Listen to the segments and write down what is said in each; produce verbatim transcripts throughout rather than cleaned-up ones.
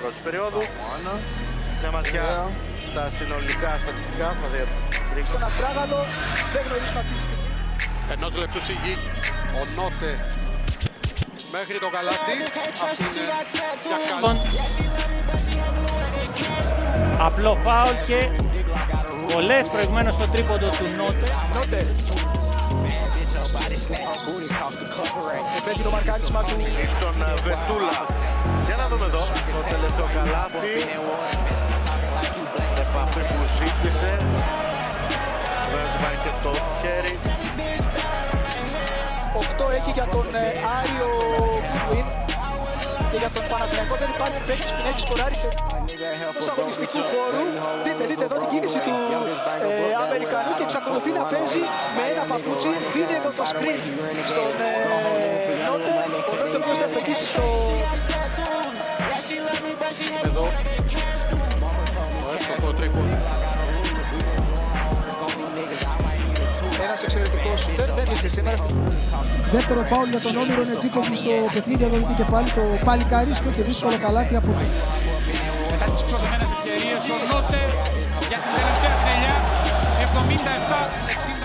πρώτης περίοδου. Μια ματιά στα συνολικά στατιστικά θα δείξει. Στον Αστράγαλο δεν γνωρίζουμε αυτή τη στιγμή. Ενός λεπτού σιγή ο Νότε μέχρι το καλάθι. Αυτή είναι για καλή. Απλό φάουλ και πολλές προηγουμένως στο τρίποντο του Νότε. Νότε. Επέτει το μαρκάρισμα του. Στον Βετούλα. Για να δούμε εδώ το τελευταίο καλάθι. Επαφή που ζήτησε. Βέβαια πάει και το χέρι. οκτώ έχει για τον Άριο Γκουίν και για τον Παναθηναϊκό δεν υπάρχει παίκτης που έχει σκοράρει εκτός αγωνιστικού χώρου. Δείτε, δείτε εδώ την κίνηση του ε, Αμερικανού και εξακολουθεί να παίζει με ένα παπούτσι. Δίνει εδώ το screen στον ε, Νότε, ο Νότε που θα πετύχει στο... Εδώ. Το τρίποντο. Ένας εξαιρετικός σούτερ, δεν ήρθε σήμερα. Δεύτερο φάουλ για τον Όμηρο Νετζίκοβιτς στο παιχνίδι, εδώ και πάλι το παλικαρίσκο και δύσκολο καλάθι από του. Μετά τις ξοδεμένες ευκαιρίες, ο Νότε για την τελευταία τελειά, εβδομήντα επτά εξήντα.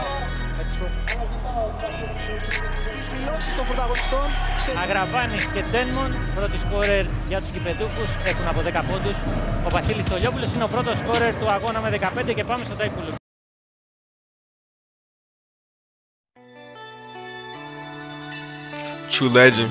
Στυλώσεις των πρωταγωνιστών. Αγραβάνης και Ντένμον, πρώτοι σκόρερ για τους γηπεδούχους, έχουν από δέκα πόντους. Ο Βασίλης Στολιόπουλος είναι ο πρώτος σκόρερ του αγώνα με δεκαπέντε και πάμε στο Τάιπουλου. True legend.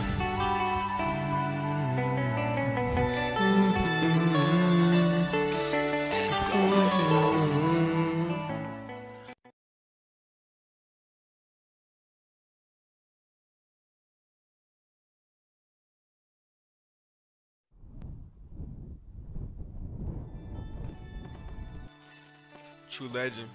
True legend.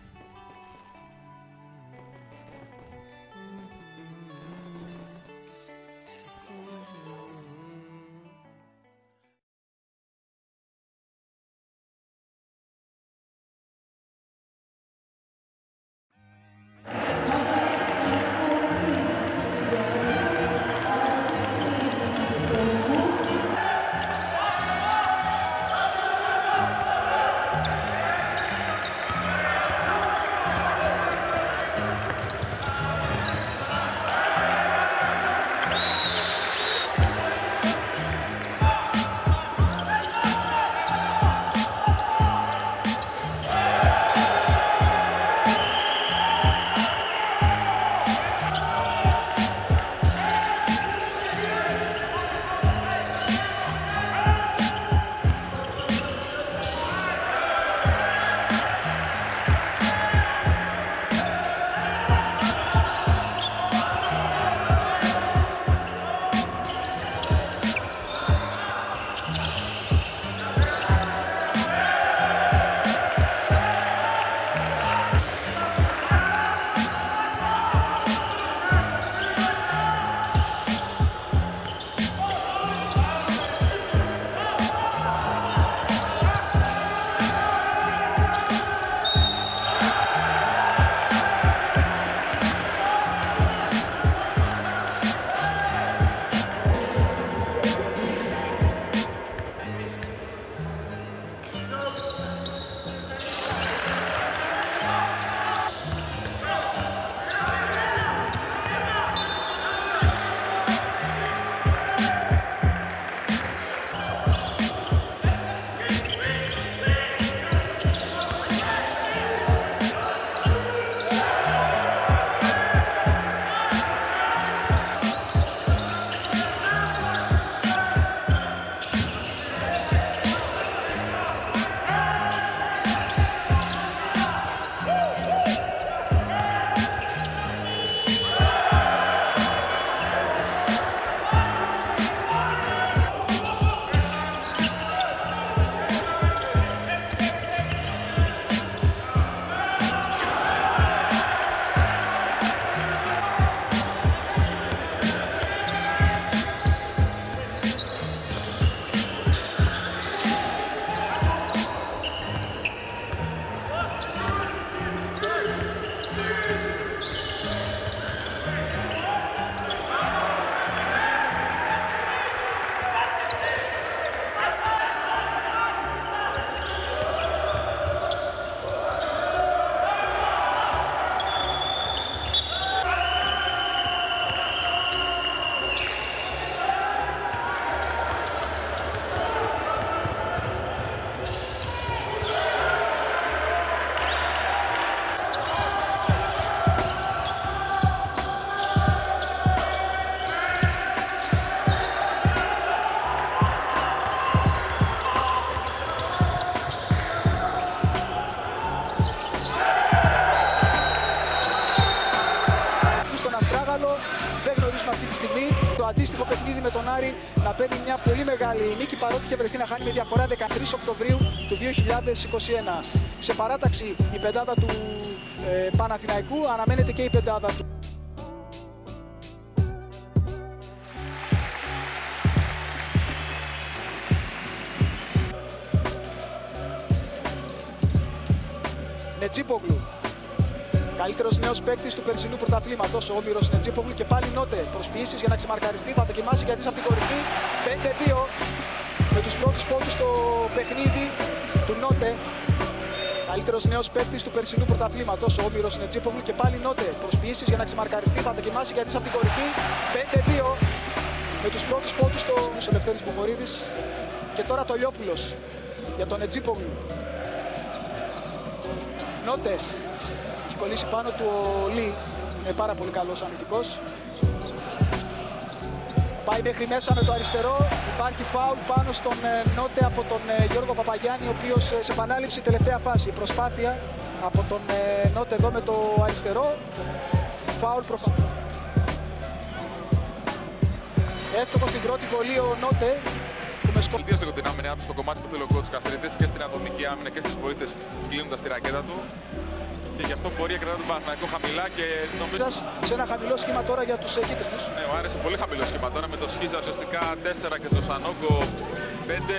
αντίστοιχο παιχνίδι με τον Άρη να παίρνει μια πολύ μεγάλη νίκη, παρότι είχε βρεθεί να χάνει με διαφορά δεκατρείς Οκτωβρίου του δύο χιλιάδες είκοσι ένα. Σε παράταξη η πεντάδα του ε, Παναθηναϊκού, αναμένεται και η πεντάδα του. Νετζίπογλου, καλύτερος νέος παίκτης του περσινού πρωταθλήματος, ο Όμηρος Νετζίπογλου, και πάλι Νότε προσποιήσεις για να ξεμαρκαριστεί, θα δοκιμάσει γιατί από την κορυφή. πέντε δύο με τους πρώτους πόντους στο παιχνίδι του Νότε. Καλύτερος νέος παίκτης του περσινού πρωταθλήματος, ο Όμηρος Νετζίπογλου, και πάλι Νότε προσποιήσεις για να ξεμαρκαριστεί, θα δοκιμάσει γιατί από την κορυφή. πέντε δύο με τους πρώτους πόντους στο Λευτέρης Μποχορίδης. Και τώρα το Λιόπουλος για τον Νετζίπογλου. Νότε, έχει κολλήσει πάνω του ο Λί, είναι πάρα πολύ καλός αμυντικός. Πάει μέχρι μέσα με το αριστερό, υπάρχει φάουλ πάνω στον Νότε από τον Γιώργο Παπαγιάννη, ο οποίος σε επανάληψη τελευταία φάση. Η προσπάθεια από τον Νότε εδώ με το αριστερό, φάουλ προφανώς. Εύστοχο στην πρώτη βολή ο Νότε. Βελτίωσε λίγο την άμυνά του στο κομμάτι που θέλει ο coach Καστρίτης και στην ατομική άμυνα και στις βολίτες κλείνοντας τη ρακέτα του. Και γι' αυτό μπορεί να κρατά τον Παναθηναϊκό χαμηλά και νομίζω. Σε ένα χαμηλό σχήμα τώρα για τους κίτρινους. Ναι, ο Άρης σε πολύ χαμηλό σχήμα τώρα με το Σχίζα ουσιαστικά τέσσερα και το Σανόγκο πέντε.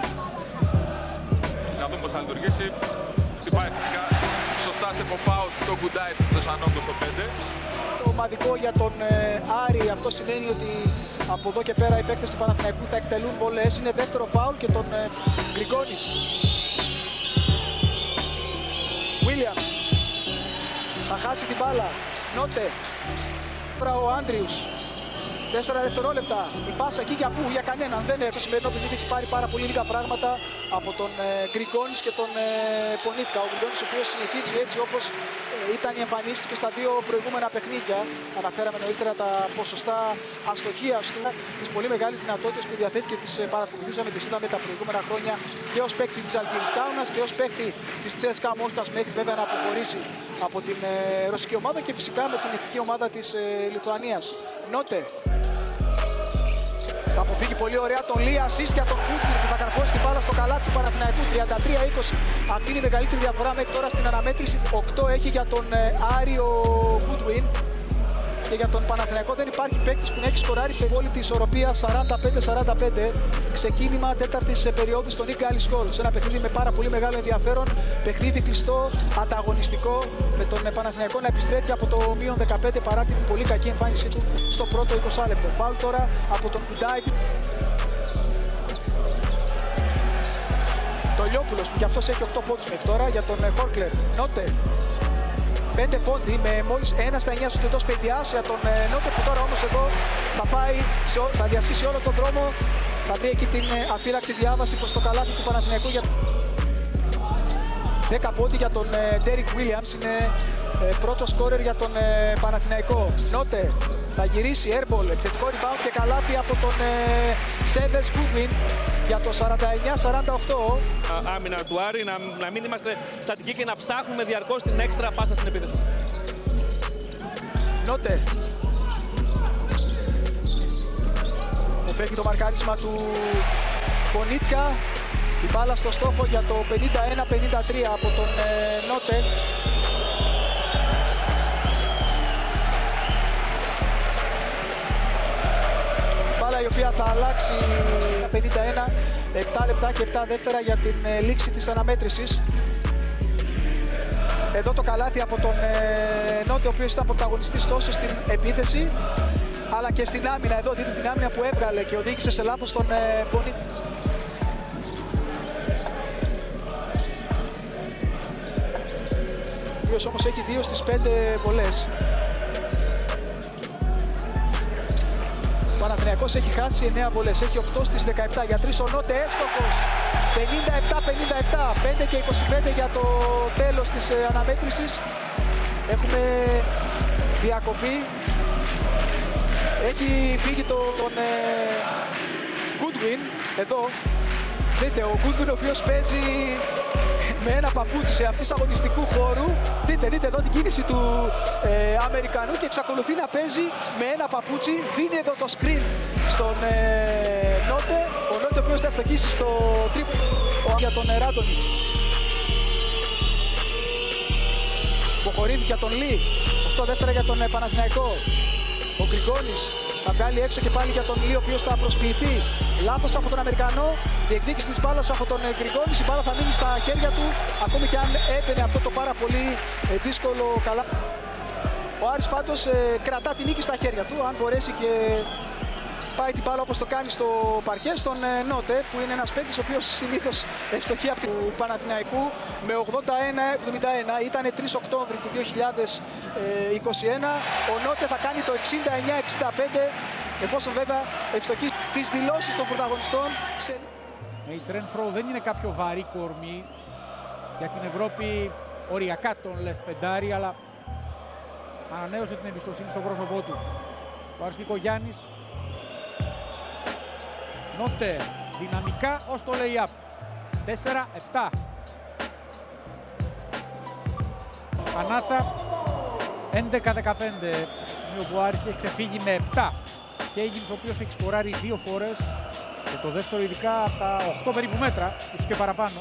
Να δούμε πώς θα λειτουργήσει. Χτυπάει φυσικά σωστά σε pop-out το Γκουντάι του Σανόγκο στο πέντε. Το ομαδικό για τον ε, Άρη, αυτό σημαίνει ότι από εδώ και πέρα οι παίκτες του Παναθηναϊκού θα εκτελούν βολές. Είναι δεύτερο φάουλ και τον ε, Γκριγκόνης. Williams θα χάσει την μπάλα. Νότε. Τώρα ο Άντριους. Τέσσερα δευτερόλεπτα. Η πάσα εκεί για πού, για κανέναν. Δεν είναι. Στο σημερινό παιχνίδι έχει πάρει πάρα πολύ λίγα πράγματα από τον ε, Γκριγκόνης και τον ε, Πονίτκα. Ο Γκριγκόνης ο οποίος συνεχίζει έτσι όπως ε, ήταν η εμφανίση του και στα δύο προηγούμενα παιχνίδια. Αναφέραμε νωρίτερα τα ποσοστά αστοχίας του, τις πολύ μεγάλες δυνατότητες που διαθέτει και τις ε, παρακολουθήσαμε, τις είδαμε τα προηγούμενα χρόνια και ως παίκτη της Αλγύρης Κάουνας και ως παίκτη της Τσέσκα Μόσχας, μέχρι βέβαια να αποχωρήσει από την ε, ρωσική ομάδα και φυσικά με την εθνική ομάδα της ε, Λιθουανίας. Νότε. Θα αποφύγει πολύ ωραία τον Λί, assist για τον Κούτλιν που θα καρφώσει την μπάλα στο καλάθι του Παναθηναϊκού. τριάντα τρία είκοσι. Αυτή είναι η μεγαλύτερη διαφορά μέχρι τώρα στην αναμέτρηση. οκτώ έχει για τον Άριο Γκούτλιν. Και για τον Παναθηναϊκό δεν υπάρχει παίκτης που να έχει σκοράρει σε απόλυτη ισορροπία σαράντα πέντε σαράντα πέντε. Ξεκίνημα τέταρτης περίοδου στον Ίγκ Άλις Γκολ. Σε ένα παιχνίδι με πάρα πολύ μεγάλο ενδιαφέρον. Παιχνίδι κλειστό, ανταγωνιστικό. Με τον Παναθηναϊκό να επιστρέφει από το μείον δεκαπέντε παρά την πολύ κακή εμφάνισή του στο πρώτο είκοσι λεπτό. Φάουλ τώρα από τον Κουντάι. Το Λιόπουλος που κι αυτός έχει οκτώ πόντους μέχρι τώρα για τον Χόρκλερ. Νότε. πέντε πόντι με μόλις ένα στα εννιά στους τριτός παιδιάς για τον ε, Νότε, που τώρα όμως εδώ θα πάει, σε, θα διασχίσει όλο τον δρόμο, θα βρει εκεί την ε, αφύλακτη διάβαση προς το καλάθι του Παναθηναϊκού. Για... δέκα πόντι για τον Ντέρικ ε, Williams, είναι ε, πρώτο σκόρερ για τον ε, Παναθηναϊκό. Νότε θα γυρίσει, airball, επιθετικό rebound και καλάθι από τον ε, Σέβες Γκούτλιν για το σαράντα εννιά σαράντα οκτώ. Άμυνα του Άρη, να, να μην είμαστε στατικοί και να ψάχνουμε διαρκώς την έξτρα πάσα στην επίθεση. Νότε. Φεύγει το μαρκάρισμα του Πονίτκα. Η μπάλα στο στόχο για το πενήντα ένα πενήντα τρία από τον ε, Νότε. Μπάλα η οποία θα αλλάξει πενήντα ένα, επτά λεπτά και επτά δεύτερα για την ε, λήξη της αναμέτρησης. Εδώ το καλάθι από τον ε, Νότε, ο οποίος ήταν πρωταγωνιστής τόσο στην επίθεση αλλά και στην άμυνα. Εδώ δείτε την άμυνα που έβγαλε και οδήγησε σε λάθος τον ε, Πονίτ. Ο οποίος όμως έχει δύο στις πέντε βολές. Ο Παναθηναϊκός έχει χάσει εννέα βολές, έχει οκτώ στις δεκαεπτά. Για τρεις ο Νότε εύστοχος. πενήντα επτά πενήντα επτά, πέντε και είκοσι πέντε για το τέλος της ε, αναμέτρησης. Έχουμε διακοπή. Έχει φύγει το, τον ε, Goodwin, εδώ. Δείτε, ο Goodwin ο οποίος παίζει με ένα παπούτσι σε αυτής αγωνιστικού χώρου. Δείτε, δείτε εδώ την κίνηση του ε, Αμερικανού και εξακολουθεί να παίζει με ένα παπούτσι. Δίνει εδώ το screen στον ε, Νότε. Ο Νότε ο οποίος θα ευτοχίσει στο τρίποντο για τον Ράντονιτς. Μποχορίδης για τον Λί. οκτώ δεύτερα για τον ε, Παναθηναϊκό. Ο Γκριγκόνης θα βγάλει έξω και πάλι για τον Λί, ο οποίος θα προσποιηθεί. Λάθος από τον Αμερικανό. Διεκδίκηση της μπάλας από τον Γκριγκόνη. Η μπάλα θα μείνει στα χέρια του, ακόμη και αν έμπαινε αυτό το πάρα πολύ ε, δύσκολο καλά. Ο Άρης πάντως ε, κρατά την νίκη στα χέρια του. Αν μπορέσει και πάει την μπάλα όπως το κάνει στο παρκέ, στον ε, Νότε, που είναι ένας παίκτης ο οποίος συνήθως ευστοχεί από του Παναθηναϊκού με ογδόντα ένα εβδομήντα ένα. Ήταν τρεις Οκτώβρη του δύο χιλιάδες είκοσι ένα. Ο Νότε θα κάνει το εξήντα εννιά εξήντα πέντε, εφόσον βέβαια ευστοχεί τις δηλώσεις των πρωταγωνιστών. Σε... Η Τρένφρο δεν είναι κάποιο βαρύ κορμί. Για την Ευρώπη οριακά τον λες πεντάρι, αλλά ανανέωσε την εμπιστοσύνη στο πρόσωπό του. Ο Άρης Λυκογιάννης. Νότε δυναμικά ως το lay-up. τέσσερα επτά. Ανάσα έντεκα δεκαπέντε. Σημείο που ο Άρης έχει ξεφύγει με επτά. Και έγινε ο οποίος έχει σκοράρει δύο φορές. Και το δεύτερο ειδικά από τα οκτώ περίπου μέτρα, ίσως και παραπάνω.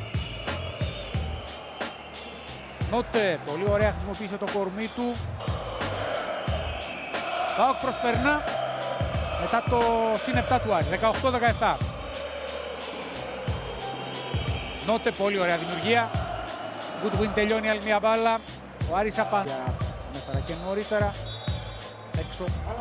Νότε πολύ ωραία χρησιμοποίησε το κορμί του. ΠΑΟΚ προσπερνά μετά το συν επτά του Άρη, δεκαοκτώ δεκαεπτά. Νότε πολύ ωραία δημιουργία. Goodwin τελειώνει άλλη μια μπάλα. Ο Άρης απάντα. Ανέφερα και νωρίτερα. Έξω.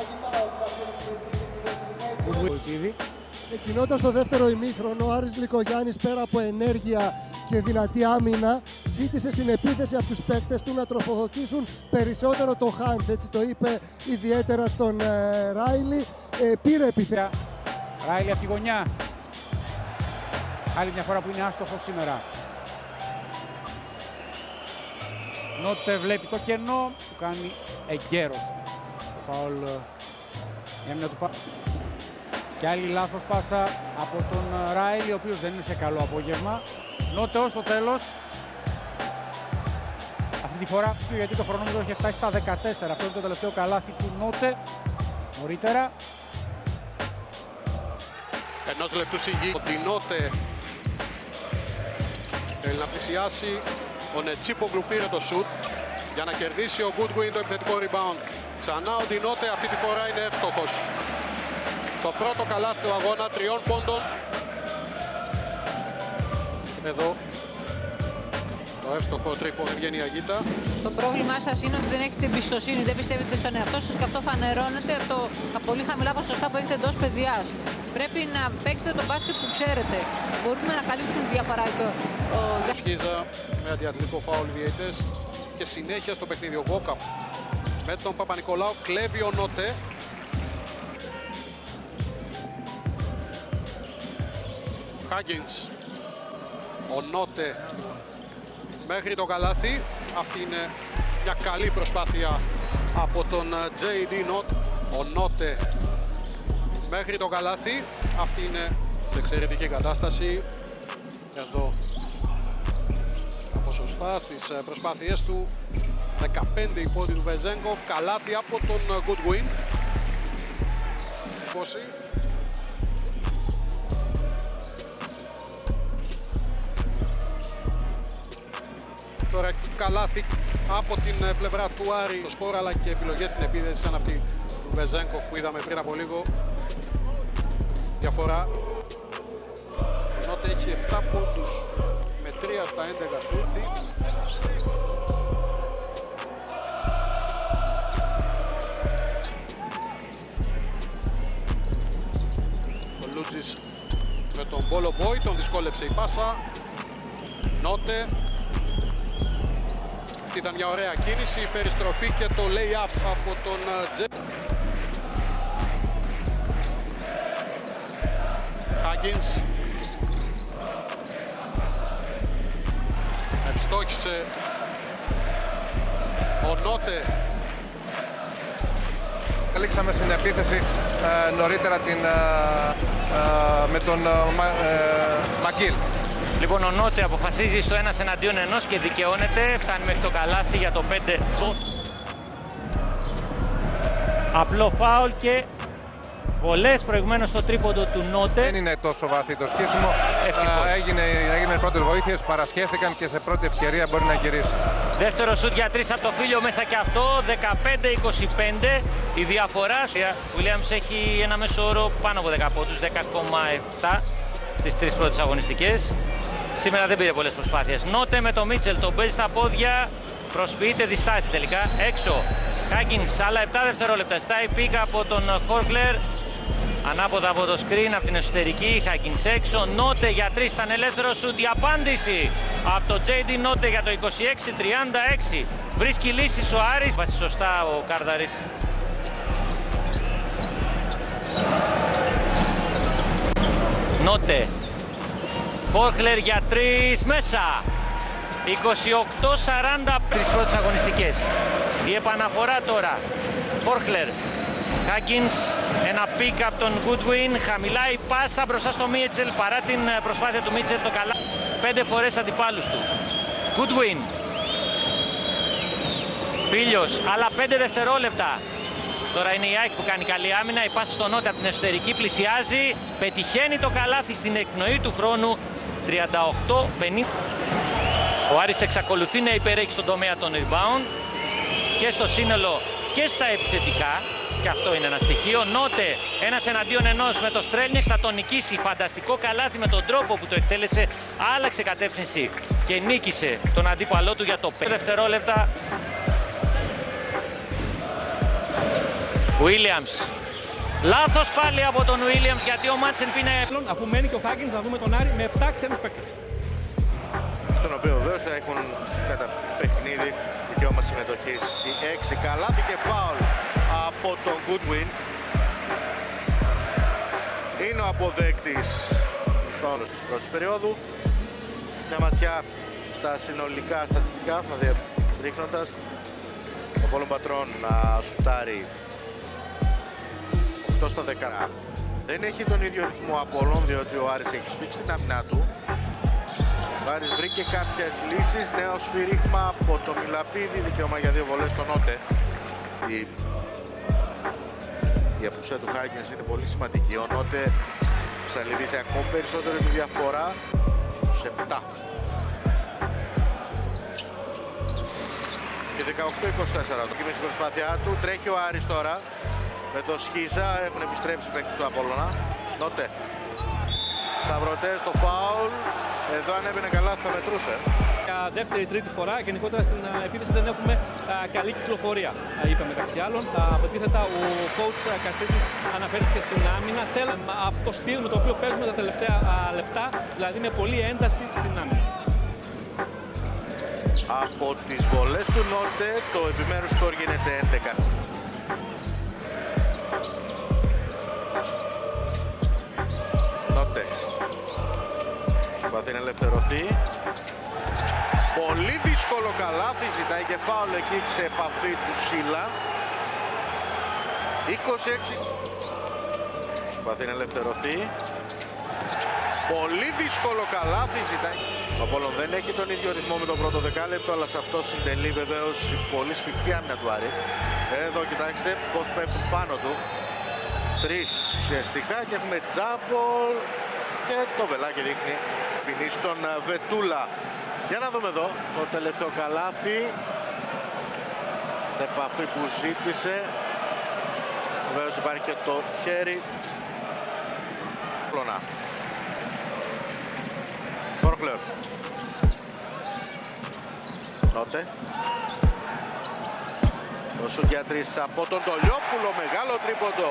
Goodwin. Εκκινώντας το δεύτερο ημίχρονο, ο Άρης Λυκογιάννης πέρα από ενέργεια και δυνατή άμυνα, ζήτησε στην επίθεση από τους παίκτες του να τροφοδοτήσουν περισσότερο το Χάντς. Έτσι το είπε ιδιαίτερα στον ε, Ράιλι. Ε, πήρε επιθέσεις. Ράιλι από τη γωνιά. Άλλη μια φορά που είναι άστοχος σήμερα. Νότε βλέπει το κενό, του κάνει εγκαίρος. Το φάουλ για να του πάρει. Και άλλη λάθος πάσα από τον Ράιλι, ο οποίος δεν είναι σε καλό απόγευμα. Νότε ως το τέλος. Αυτή τη φορά, γιατί το χρονόμετρο έχει φτάσει στα δεκατέσσερα. Αυτό είναι το τελευταίο καλάθι του Νότε. Νωρίτερα. Ενός λεπτού σιγή. Ότι Νότε θέλει να πλησιάσει. Ο Νετσίπογλου πήρε το σουτ για να κερδίσει ο Goodwin το επιθετικό rebound. Ξανά ο Νότε αυτή τη φορά είναι εύστοχος. Το πρώτο καλάθι του αγώνα τριών πόντων. Εδώ το εύστοχο τρίποντο βγαίνει η Αγίτα. Το πρόβλημά σας είναι ότι δεν έχετε εμπιστοσύνη, δεν πιστεύετε στον εαυτό σας και αυτό φανερώνεται από το από πολύ χαμηλά ποσοστά που έχετε εντός παιδιάς. Πρέπει να παίξετε το μπάσκετ που ξέρετε. Μπορούμε να καλύψουμε τη διαφορά. Ο... Σχίζα με αντιαθλητικό φάουλ διαιτητές και συνέχεια στο παιχνίδι. Ο Βόκα με τον Παπα-Νικολάου κλέβει ο Νότε. Χάγκινς. Ο Νότε μέχρι το καλάθι. Αυτή είναι μια καλή προσπάθεια από τον τζέι ντι Νότ. Ο Νότε μέχρι το καλάθι. Αυτή είναι σε εξαιρετική κατάσταση. Εδώ τα ποσοστά στις προσπάθειές του. δεκαπέντε η πόντι του Βεζέγκοφ. Καλάθι από τον Goodwin. είκοσι. Τώρα καλάθι από την πλευρά του Άρη το σκορ, αλλά και επιλογές στην επίδεση σαν αυτή του Βεζέγκοφ που είδαμε πριν από λίγο. Διαφορά. Νότε έχει επτά πόντους με τρία στα έντεκα στούθη. Ο Λούτζης με τον Μπόλο Μπόι, τον δυσκόλεψε η πάσα. Νότε. Ήταν μια ωραία κίνηση, η περιστροφή και το lay-up από τον Τζε. Χάγκινς. Ευστόχισε ο Νότε. Έληξαμε στην επίθεση ε, νωρίτερα την, ε, ε, με τον ε, Μακίλ. Λοιπόν, ο Νότε αποφασίζει στο ένας εναντίον ενός και δικαιώνεται. Φτάνει μέχρι το καλάθι για το πέντε. Απλό φάουλ και πολλές προηγουμένως στο τρίποντο του Νότε. Δεν είναι τόσο βαθύ το σκίσιμο. Ευτυχώς. Έγινε, έγινε πρώτες βοήθειες, παρασχέθηκαν και σε πρώτη ευκαιρία μπορεί να γυρίσει. Δεύτερο σουτ για τρεις από το Φίλιο μέσα και αυτό. δεκαπέντε είκοσι πέντε η διαφορά. Ο Williams έχει ένα μέσο όρο πάνω από δέκα πόντους, δέκα κόμμα επτά στις τρεις πρώτες αγωνιστικές. Σήμερα δεν πήρε πολλές προσπάθειες. Νότε με το Μίτσελ, τον παίζει στα πόδια. Προσποιείται, διστάζει τελικά. Έξω. Χάγκινς, άλλα επτά δευτερόλεπτα. Στάει πίκα από τον Χόρκλερ. Ανάποδα από το screen από την εσωτερική. Χάγκινς έξω. Νότε για τρεις, ήταν ελεύθερο σουτ. Η απάντηση από το τζέι ντι Νότε για το είκοσι έξι τριάντα έξι. Βρίσκει λύσεις ο Άρης. Βάζει σωστά ο Κάρδαρης. Νότε. Χόρκλερ για τρεις μέσα. είκοσι οκτώ σαράντα πέντε στις πρώτες αγωνιστικές. Η επαναφορά τώρα. Χόρκλερ. Χάγκινς, ένα πικ από τον Goodwin. Χαμηλά η πάσα μπροστά στο Μίτσελ. Παρά την προσπάθεια του Μίτσελ το καλά. Πέντε φορές αντιπάλους του. Goodwin. Φίλιος, άλλα πέντε δευτερόλεπτα. Τώρα είναι η Άκη που κάνει καλή άμυνα. Η πάσα στο Νότε από την εσωτερική πλησιάζει. Πετυχαίνει το καλάθι στην εκπνοή του χρόνου. τριάντα οκτώ πενήντα. Ο Άρης εξακολουθεί να υπερέχει στον τομέα των rebound και στο σύνολο και στα επιθετικά. Και αυτό είναι ένα στοιχείο. Νότε, ένας εναντίον ενός με το Στρέλνιεξ, θα τον νικήσει. Φανταστικό καλάθι με τον τρόπο που το εκτέλεσε. Άλλαξε κατεύθυνση και νίκησε τον αντίπαλό του για το πέντε δευτερόλεπτα. Williams. Λάθος πάλι από τον Williams γιατί ο Μάτσεν πίνε. Αφού μένει και ο Χάγκινς να δούμε τον Άρη με επτά ξένους παίκτες. Στον οποίο βεβαίως θα έχουν κατά παιχνίδι δικαίωμα συμμετοχής. Η έξι καλάθι και φάουλ από τον Goodwin. Είναι ο αποδέκτης στο όρος της πρώτης περίοδου. Μια ματιά στα συνολικά στατιστικά θα δει δείχνοντας ο Πόλων Πατρών να σουτάρει οκτώ στα δέκα. Δεν έχει τον ίδιο ρυθμό από όλων διότι ο Άρης έχει σφίξει την άμυνά του. Ο Άρης βρήκε κάποιες λύσεις, νέο σφύριγμα από το Μιλαπίδη, δικαίωμα για δύο βολές στον Νότε. Η, η απουσία του Χάγκινς είναι πολύ σημαντική. Ο Νότε ψαλιδίζει ακόμη περισσότερο τη διαφορά στους επτά. Και δεκαοκτώ είκοσι τέσσερα το κύμιο στην προσπάθειά του. Τρέχει ο Άρης τώρα με το Σχίζα, έχουν επιστρέψει παίκτες του Απόλλωνα. Νότε. Σταυρωτές, το φάουλ. Εδώ αν έμπαινε καλά θα μετρούσε. Για δεύτερη τρίτη φορά γενικότερα στην επίθεση δεν έχουμε α, καλή κυκλοφορία, α, είπε μεταξύ άλλων. Αντίθετα, ο coach Καστίτης αναφέρθηκε στην άμυνα. Θέλει αυτό το στυλ με το οποίο παίζουμε τα τελευταία α, λεπτά, δηλαδή με πολλή ένταση στην άμυνα. Από τις βολές του Νότε το επιμέρους σκορ γίνεται έντεκα. Νότε. Προσπαθεί να ελευθερωθεί. Πολύ δύσκολο καλάθι, ζητάει και φάουλ εκεί σε επαφή του Σίλα. είκοσι έξι. Προσπαθεί να ελευθερωθεί. Πολύ δύσκολο καλάθι, ζητάει. Ο Απόλλων δεν έχει τον ίδιο ρυθμό με το πρώτο δεκάλεπτο, αλλά σε αυτό συντελεί βεβαίως η πολύ σφιχτή άμυνα του Άρη. Εδώ κοιτάξτε πώς πέφτουν πάνω του. Τρεις ουσιαστικά και έχουμε τζάμπολ και το βελάκι δείχνει ποινή στον Βετούλα. Για να δούμε εδώ το τελευταίο καλάθι. Επαφή που ζήτησε. Βεβαίως υπάρχει και το χέρι. Πλώνα. Χόρκλερ. Νότε. Το σουτ για τρεις από τον Τολιόπουλο. Μεγάλο τρίποντο.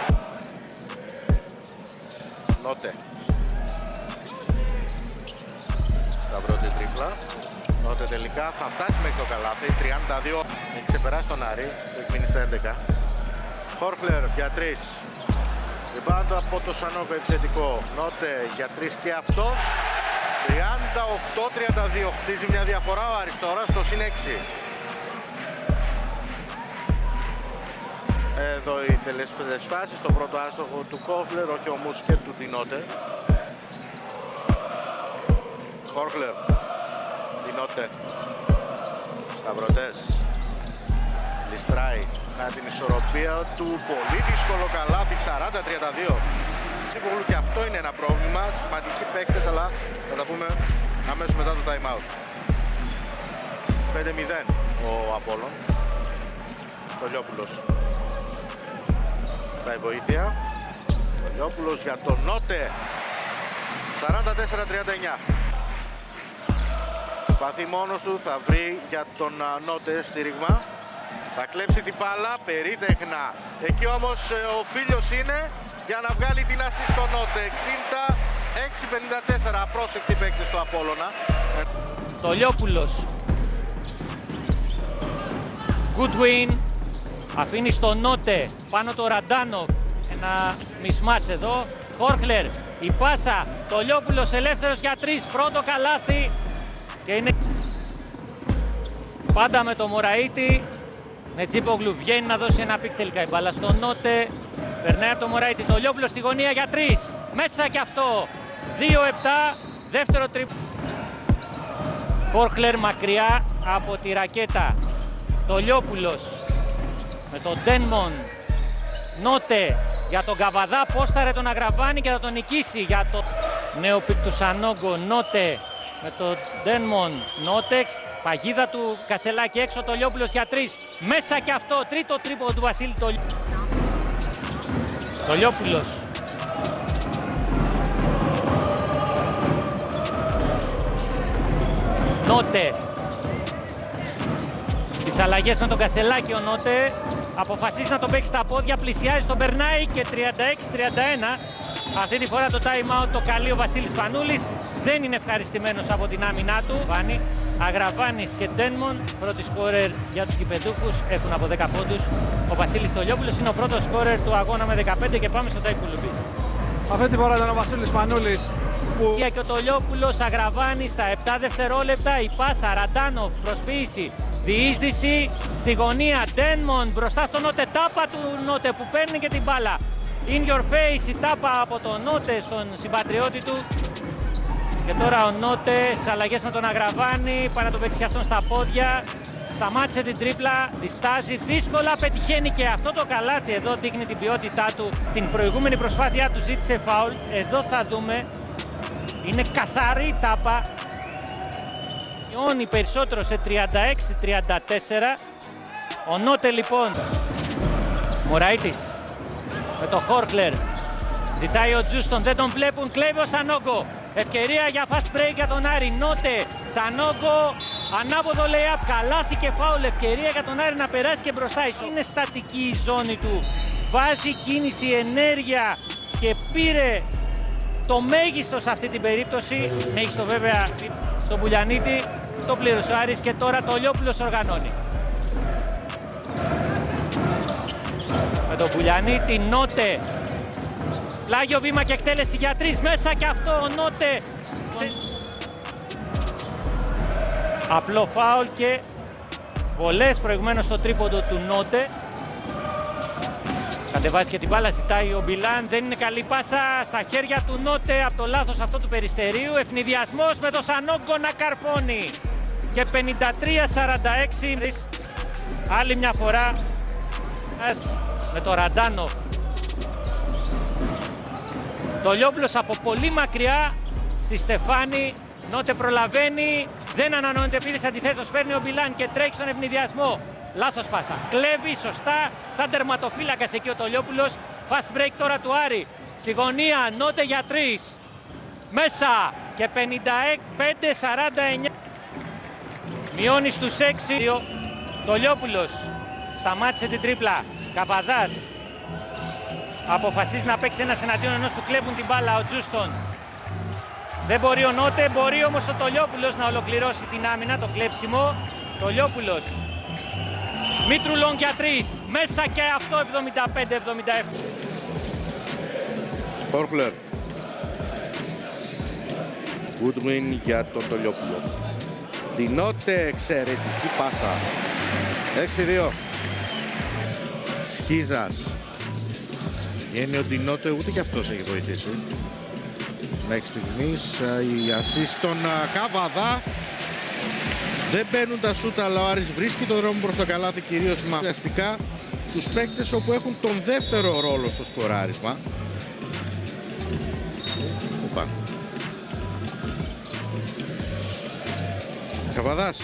Νότε. Σταυρό την τρίπλα. Νότε τελικά θα φτάσει μέχρι το καλάθι. τριάντα δύο. Έχει ξεπεράσει τον Άρη. Το έχει μείνει στα έντεκα. Χόρκλερ για τρεις. Ριμπάουντ από το Σανόκο επιθετικό. Νότε για τρεις και αυτός. τριάντα οκτώ τριάντα δύο. Χτίζει μια διαφορά ο Άρης τώρα στο συν έξι. Εδώ οι τελευταίες φάσεις. Το πρώτο άστοχο του Κόφλερ, όχι όμως και του Νότε. Χόρχλερ, Νότε, Σταυρωτές, Λιστράει, να την ισορροπία του, πολύ δύσκολο καλάθι, σαράντα τριάντα δύο. Σίγουρα και αυτό είναι ένα πρόβλημα, σημαντικοί παίκτες, αλλά θα τα πούμε αμέσως μετά το time out. πέντε μηδέν ο Απόλλων, Τολιόπουλος, τα βοήθεια, Τολιόπουλος για τον Νότε, σαράντα τέσσερα τριάντα εννιά. Προσπαθεί μόνος του, θα βρει για τον Νότε στήριγμα. Θα κλέψει την μπάλα, περίτεχνα. Εκεί όμως ο Φίλιος είναι για να βγάλει την άση στο Νότε. εξήντα έξι πενήντα τέσσερα, απρόσεκτη παίκτης του Απόλλωνα. Τολιόπουλος. Goodwin. Αφήνει στο Νότε, πάνω το Ραντάνοφ. Ένα μισμάτς εδώ. Χόρχλερ, η πάσα. Τολιόπουλος ελεύθερος για τρεις. Πρώτο καλάθι. Και είναι πάντα με το Μωραΐτη. Νετζίπογλου βγαίνει να δώσει ένα πικ τελικά η μπάλα στο Νότε. Περνάει από το Μωραΐτη. Τολιόπουλος στη γωνία για τρεις. Μέσα και αυτό. δύο επτά. Δεύτερο τρίπ. Χόρχλερ μακριά από τη ρακέτα. Τολιόπουλος με τον Ντένμον. Νότε για τον Καβαδά. Πόσταρε τον Αγραβάνη και θα τον νικήσει. Για το νέο πικ του Σανόγκο. Νότε με τον Ντένμον. Νότε. Παγίδα του Κασελάκη έξω, Τολιόπουλος για τρεις. Μέσα και αυτό, τρίτο τρίποντο του Βασίλη Τολιόπουλου. Τολιόπουλος. Νότε. Τις αλλαγές με τον Κασελάκη ο Νότε. Αποφασίζει να τον παίξει στα πόδια, πλησιάζει, τον περνάει και τριάντα έξι τριάντα ένα. Αυτή τη φορά το time out το καλεί ο Βασίλης Πανούλης. Δεν είναι ευχαριστημένος από την άμυνά του. Βάνη, Αγραβάνης και Ντένμον, πρώτη σκόρερ για τους γηπεδούχους, έχουν από δέκα πόντους. Ο Βασίλης Τολιόπουλος είναι ο πρώτος σκόρερ του αγώνα με δεκαπέντε και πάμε στο time που Αυτή τη φορά ήταν ο Βασίλης Πανούλης. Που... Και ο Τολιόπουλος, Αγραβάνης στα επτά δευτερόλεπτα, η πάσα, Ραντάνοφ, προσποίηση, διείσδυση στη γωνία, Ντένμον μπροστά στο Νότε, τάπα του Νότε που παίρνει και την μπάλα. In your face, η τάπα από τον Νότε στον συμπατριώτη του. Και τώρα ο Νότε στις αλλαγές με τον Αγραβάνη, πάει να τον παίξει και αυτόν στα πόδια. Σταμάτησε την τρίπλα, διστάζει δύσκολα, πετυχαίνει και αυτό το καλάθι. Εδώ δείχνει την ποιότητά του. Την προηγούμενη προσπάθειά του ζήτησε φάουλ. Εδώ θα δούμε, είναι καθαρή τάπα. Μειώνει περισσότερο σε τριάντα έξι τριάντα τέσσερα. Ο Νότε λοιπόν, Μωραΐτης με τον Χόρχλερ. Ζητάει ο Τζούστον, δεν τον βλέπουν, κλέβει ο Σανόγκο. Ευκαιρία για fast break για τον Άρη. Νότε, Σανόγκο, ανάποδο lay-up, καλάθι και φάουλ. Ευκαιρία για τον Άρη να περάσει και μπροστά. Είναι στατική η ζώνη του. Βάζει κίνηση, ενέργεια και πήρε το μέγιστο σε αυτή την περίπτωση. Μέγιστο βέβαια στον Πουλιανίτη. Το πλήρωσε ο Άρης και τώρα το Τολιόπουλος οργανώνει. Με τον Πουλιανίτη, Νότε. Πλάγιο βήμα και εκτέλεση για τρεις, μέσα και αυτό ο Νότε. Απλό φάουλ και βολές προηγουμένως στο τρίποντο του Νότε. Κατεβάζει και την μπάλα, ζητάει ο Μπιλάν, δεν είναι καλή πάσα στα χέρια του Νότε από το λάθος αυτό του Περιστερίου. Ευνηδιασμός με το Σανόγκο να καρφώνει. Και πενήντα τρία σαράντα έξι. Άλλη μια φορά με το Ραντάνοφ. Τολιόπουλος από πολύ μακριά στη Στεφάνη. Νότε προλαβαίνει, δεν ανανοείται επίθεση, αντιθέτως παίρνει ο Μπιλάν και τρέχει στον ευνηδιασμό. Λάθος πάσα, κλέβει σωστά σαν τερματοφύλακας εκεί ο Τολιόπουλος. Fast break τώρα του Άρη, στη γωνία, Νότε για τρεις. Μέσα και πενήντα πέντε σαράντα εννιά. Μειώνει στους έξι. Τολιόπουλος σταμάτησε την τρίπλα, Καπαδάς. Αποφασίζει να παίξει ένας εναντίον ενός, του κλέβουν την μπάλα ο Τζούστον. Δεν μπορεί ο Νότε, μπορεί όμως ο Τολιόπουλος να ολοκληρώσει την άμυνα, το κλέψιμο. Τολιόπουλος. Μήτρουλον για τρεις. Μέσα και αυτό εβδομήντα πέντε εβδομήντα επτά. Χόρχλερ. Goodwin για τον Τολιόπουλο. Την Νότε, εξαιρετική πάσα. έξι δύο. Σχίζας. Βγαίνει ότι Νότε ούτε κι αυτός έχει βοηθήσει. Μέχρι στιγμής η ασίστ των Καβαδά. Δεν μπαίνουν τα σούτα, αλλά ο Άρης βρίσκει το δρόμο προς το καλάθι, κυρίως με ουσιαστικά τους παίκτες όπου έχουν τον δεύτερο ρόλο στο σκοράρισμα. Οπα. Καβαδάς.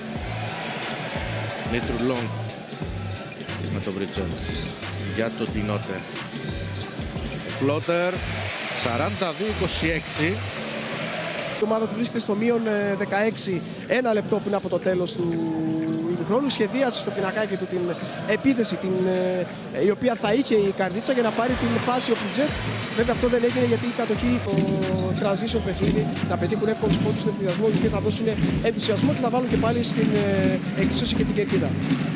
Μήτρου Λόγκ με τον Μπριτζέν για τον Τινότε. Φλότερ σαράντα δύο είκοσι έξι. Η ομάδα του βρίσκεται στο μείον δεκαέξι, ένα λεπτό που είναι από το τέλος του ημιχρόνου. Σχεδίασε στο πινακάκι του την επίθεση την, η οποία θα είχε η Καρδίτσα για να πάρει την φάση ο Πιτζέτ. Βέβαια αυτό δεν έγινε γιατί η κατοχή το transition παιχνίδι να πετύχουν εύκολους πόντους στον ενθουσιασμό, οι οποίοι θα δώσουν ενθουσιασμό και θα βάλουν και πάλι στην εξίσωση και την κερκίδα.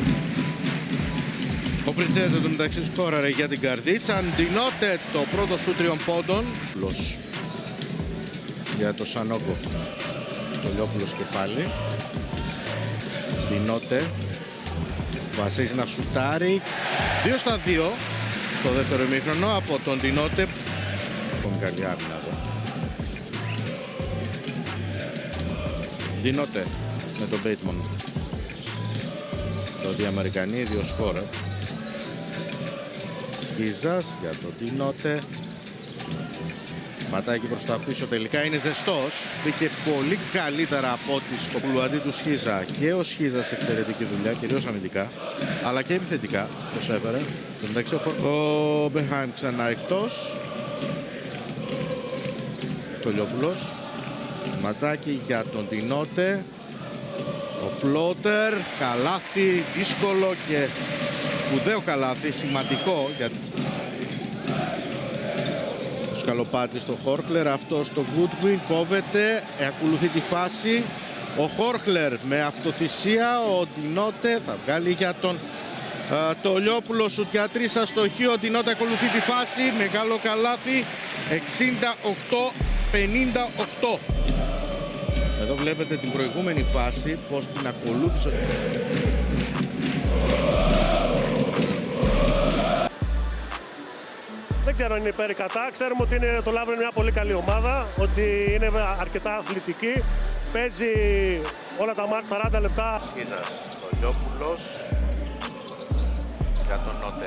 Ο Πριτσέτο του μεταξύ σκόραρε για την Καρδίτσα. Αντινότε το πρώτο σου τριών πόντων. Για το Σανόκο. Το Λιόπουλος κεφάλι. Αντινότε. Βασίζει να σουτάρει. δύο στα δύο στο δεύτερο ημίχρονο από τον Αντινότε. Πολύ καλή άμυνα εδώ. Αντινότε με τον Μπέιτμον. Το διαμερικανί, δύο σκόρε. Σκίζας για το Τινότε. Ματάκι προς τα πίσω, τελικά είναι ζεστός. Μπήκε πολύ καλύτερα από ό,τι στο πουλου αντί του Σχίζα. Και ο Σχίζας εξαιρετική δουλειά, κυρίως αμυντικά, αλλά και επιθετικά. Το έφερε. Ο Μπεχάιμ ξανά εκτός. Το Λιόπουλος. Ματάκι για τον Τινότε. Ο Φλότερ, καλάθι, δύσκολο και σπουδαίο καλάθι, σημαντικό για το σκαλοπάτι στο Χόρχλερ. Αυτό στο Goodwin κόβεται, ακολουθεί τη φάση. Ο Χόρχλερ με αυτοθυσία, ο Τινότε θα βγάλει για τον α, το Λιόπουλο, σουτ για τρεις αστοχή. Ο Τινότε ακολουθεί τη φάση, μεγάλο καλάθι, εξήντα οκτώ πενήντα οκτώ. Εδώ βλέπετε την προηγούμενη φάση, πώς την ακολούθησε. Δεν ξέρω αν είναι υπέρ ή κατά. Ξέρουμε ότι είναι, το Λαύριο είναι μια πολύ καλή ομάδα, ότι είναι αρκετά αθλητική. Παίζει όλα τα μάτια σαράντα λεπτά. Σχίζας, ο Λιόπουλος για τον Νότε.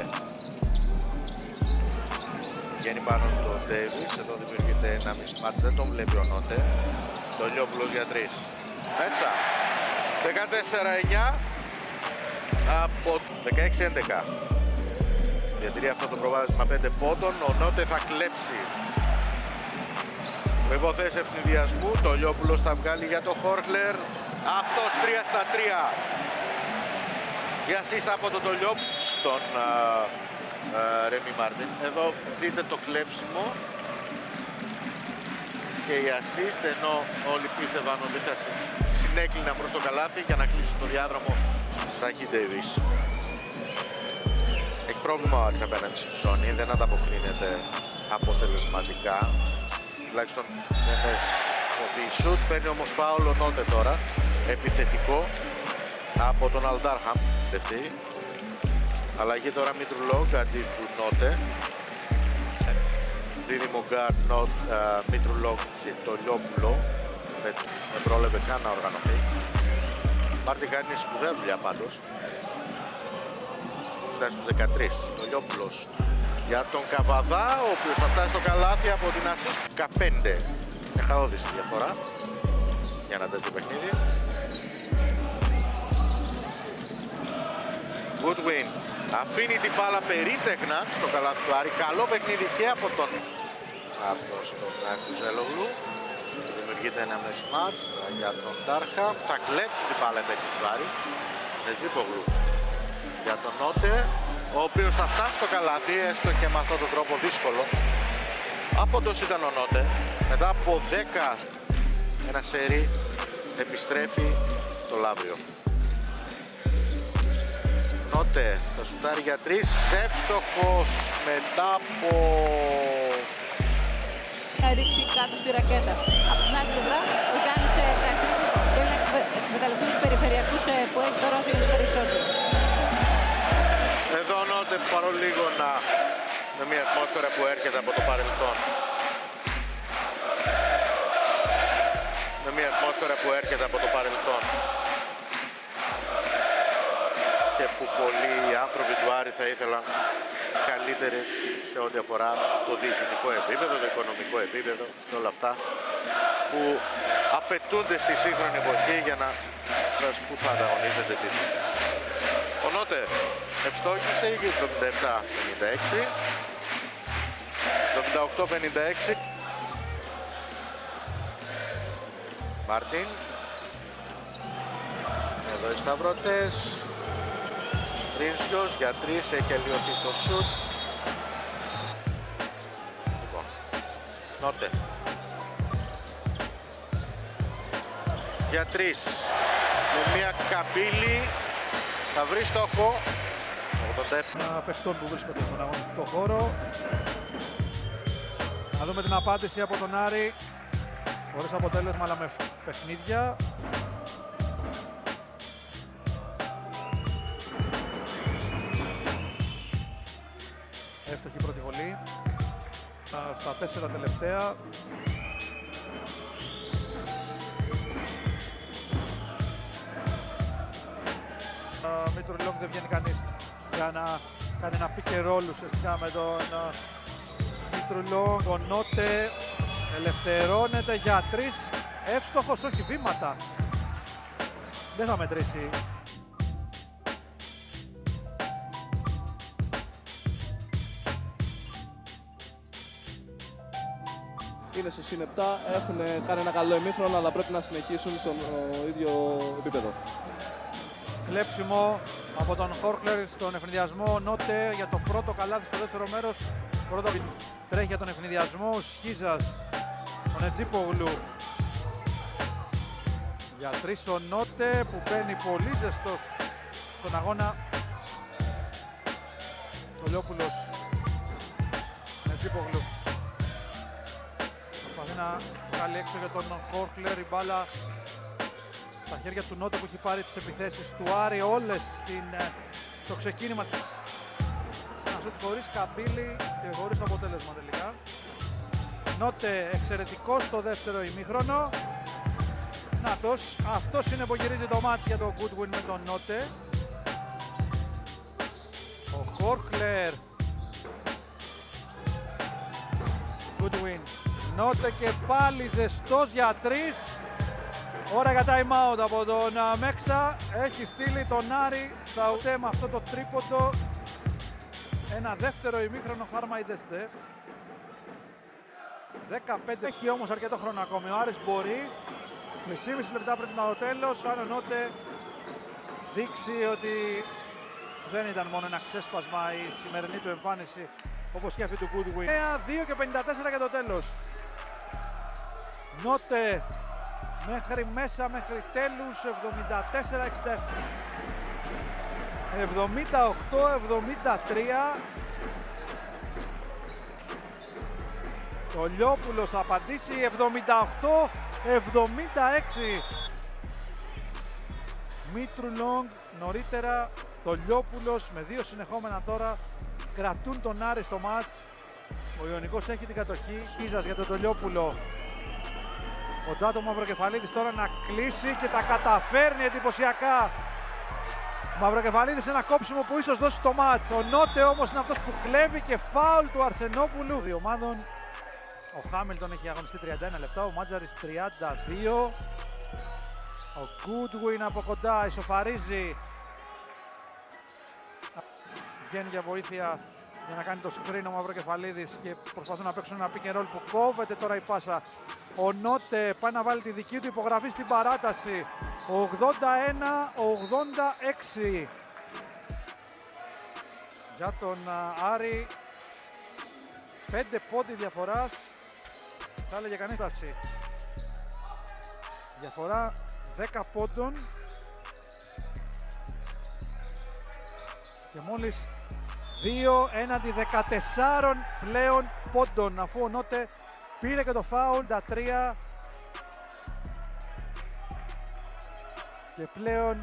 Βγαίνει πάνω το Ντέιβις, εδώ δημιουργείται ένα μισμάτ, δεν τον βλέπει ο Νότε. Το Λιόπουλος για τρεις. Μέσα. δεκατέσσερα εννιά από δεκαέξι έντεκα. Διατηρεί αυτό το προβάδισμα πέντε πόντων. Ο Νότε θα κλέψει. Προϋποθέσεις ευνηδιασμού. Το Λιόπουλος θα βγάλει για το Χόρχλερ. Αυτός τρία στα τρία. Η ασίστα από τον Λιόπουλο στον Ρέμι Μάρτιν. Εδώ δείτε το κλέψιμο και η assist, ενώ όλοι πίστευαν ότι θα συνέκλειναν προς το καλάθι για να κλείσουν το διάδρομο Σάχι Ντέιβις. Έχει πρόβλημα ο Άρης απέναντι στη ζώνη, δεν ανταποκρίνεται αποτελεσματικά. Τουλάχιστον δεν έχει σουτ, παίρνει όμως φάουλ ο Νότε τώρα, επιθετικό από τον Αλντάρχαμ. Αλλαγή τώρα Μήτρου Λόγκ αντί του Νότε. Δίδυμο γκάρντ Μήτρου Λόγκ και το Λιόπουλο. Δεν πρόλαβε καν να οργανωθεί. Μάρτιν κάνει σπουδαία δουλειά πάντως. Φτάσει στους δεκατρείς. Ο Λιόπουλος για τον Καβαδά, ο οποίος θα φτάσει στο καλάθι από την assist. δεκαπέντε. Είναι χαόδης η διαφορά για ένα τέτοιο παιχνίδι. Goodwin αφήνει την μπάλα περίτεχνα στο καλάθι του Άρη. Καλό παιχνίδι και από τον αυτό στον Κουζέλογλου. Δημιουργείται ένα μεσμάτ για τον Τάρχα. Θα κλέψουν την μπάλα επέκτηση του Άρη. Νετζίπογλου για τον Νότε, ο οποίος θα φτάσει στο καλάθι, έστω και με αυτόν τον τρόπο δύσκολο. Άποντος ήταν ο Νότε. Μετά από δέκα ένα σερί επιστρέφει το Λαύριο. Νότε θα σουτάρει για τρεις, εύστοχος μετά από... Θα ρίξει κάτω στη ρακέτα. Από την άλλη πλευρά, ο Γιάννης Καστρίτης θέλει να εκμεταλλευτεί τους περιφερειακούς που έχει τώρα όσο γίνεται περισσότερο. Εδώ Νότε παρολίγο να με μια ατμόσφαιρα που έρχεται από το παρελθόν. ατμόσφαιρα που έρχεται από το παρελθόν και που πολλοί άνθρωποι του Άρη θα ήθελαν καλύτερες σε ό,τι αφορά το διοικητικό επίπεδο, το οικονομικό επίπεδο και όλα αυτά που απαιτούνται στη σύγχρονη εποχή για να σας που θα ανταγωνίζετε τίτλους. Ο Νότε ευστόχησε, είχε εβδομήντα επτά πενήντα έξι, εβδομήντα οκτώ πενήντα έξι. Μάρτιν. Εδώ οι σταυρωτές. Σπρίνσιος για τρεις, έχει αλλοιωθεί το σουτ. Λοιπόν, Νότε. Για τρεις. Με μια καμπύλη θα βρει στόχο. ογδόντα επτά. Παιχτών που βρίσκονται στον αγωνιστικό χώρο. Να δούμε την απάντηση από τον Άρη. Χωρίς αποτέλεσμα αλλά με παιχνίδια. Εύστοχη πρώτη βολή. Στα τέσσερα τελευταία. Μήτρου Λόγκ δεν βγαίνει κανείς για να κάνει ένα pick and roll ουσιαστικά με τον Μήτρου Λόγκ. Ο Νότε ελευθερώνεται για τρεις. Εύστοχος, όχι βήματα. Δεν θα μετρήσει. Είναι στο συν επτά, έχουν κάνει ένα καλό ημίχρονο, αλλά πρέπει να συνεχίσουν στον ίδιο επίπεδο. Κλέψιμο από τον Χόρκλερ στον ευνηδιασμό. Νότε για το πρώτο καλάθι στο δεύτερο μέρος. Πρώτο τρέχει για τον ευνηδιασμό. Ο Σχίζας, ο Νετζίπογλου. Για τρεις ο Νότε που μπαίνει πολύ ζεστός στον αγώνα. Ο Λιόπουλος, Νετζίπογλου. Προσπαθεί να βγάλει έξω για τον Χόρκλερ. Η μπάλα στα χέρια του Νότε που έχει πάρει τις επιθέσεις του Άρη όλες στην, στο ξεκίνημα της. Ένα σούτ χωρίς καμπύλη και χωρίς αποτέλεσμα τελικά. Νότε εξαιρετικός στο δεύτερο ημίχρονο. Νάτος, αυτός είναι που γυρίζει το μάτς για το Goodwin με τον Νότε. Ο Χόρκλερ. Goodwin. Νότε και πάλι ζεστός για τρεις. Ώρα για time out από τον Μέξα. Έχει στείλει τον Άρη στα ΟΤΕ με αυτό το τρίποντο. Ένα δεύτερο ημίχρονο χάρμα ιδεστέ. δεκαπέντε. Έχει όμως αρκετό χρόνο ακόμη. Ο Άρης μπορεί. μισή λεπτά πριν το τέλος. Αν ο Νότε δείξει ότι δεν ήταν μόνο ένα ξέσπασμα η σημερινή του εμφάνιση όπως και αυτή του Goodwin. δύο και πενήντα τέσσερα για το τέλος. Νότε μέχρι μέσα, μέχρι τέλους, εβδομήντα τέσσερα εξήντα επτά. εβδομήντα οκτώ εβδομήντα τρία. Το Λιόπουλος θα απαντήσει εβδομήντα οκτώ εβδομήντα έξι. Μήτρου Λόγκ νωρίτερα. Το Λιόπουλος με δύο συνεχόμενα τώρα κρατούν τον Άρη στο μάτς. Ο Ιωνικός έχει την κατοχή. Σχίζας για τον Λιόπουλο. Κοντά το Μαυροκεφαλίδης τώρα να κλείσει και τα καταφέρνει εντυπωσιακά. Μαυροκεφαλίδης ένα κόψιμο που ίσως δώσει το μάτς. Ο Νότε όμως είναι αυτός που κλέβει και φάουλ του Αρσενόπουλου. Δύο ομάδων. Ο Χάμιλτον έχει αγωνιστεί τριάντα ένα λεπτά, ο Μάτζαρης τριάντα δύο. Ο Goodwin από κοντά ισοφαρίζει. Βγαίνει για βοήθεια για να κάνει το screen ο Μαυροκεφαλίδης και προσπαθούν να παίξουν ένα pick and roll που κόβεται τώρα η πάσα. Ο Νότε πάει να βάλει τη δική του υπογραφή στην παράταση. ογδόντα ένα ογδόντα έξι. Για τον Άρη. Πέντε πόντι διαφοράς. Θα έλεγε κανείς τάση. Διαφορά δέκα πόντων. Και μόλις δύο έναντι δεκατεσσάρων πλέον πόντων. Αφού ο Νότε πήρε και το φάουλ, τα τρία. Και πλέον.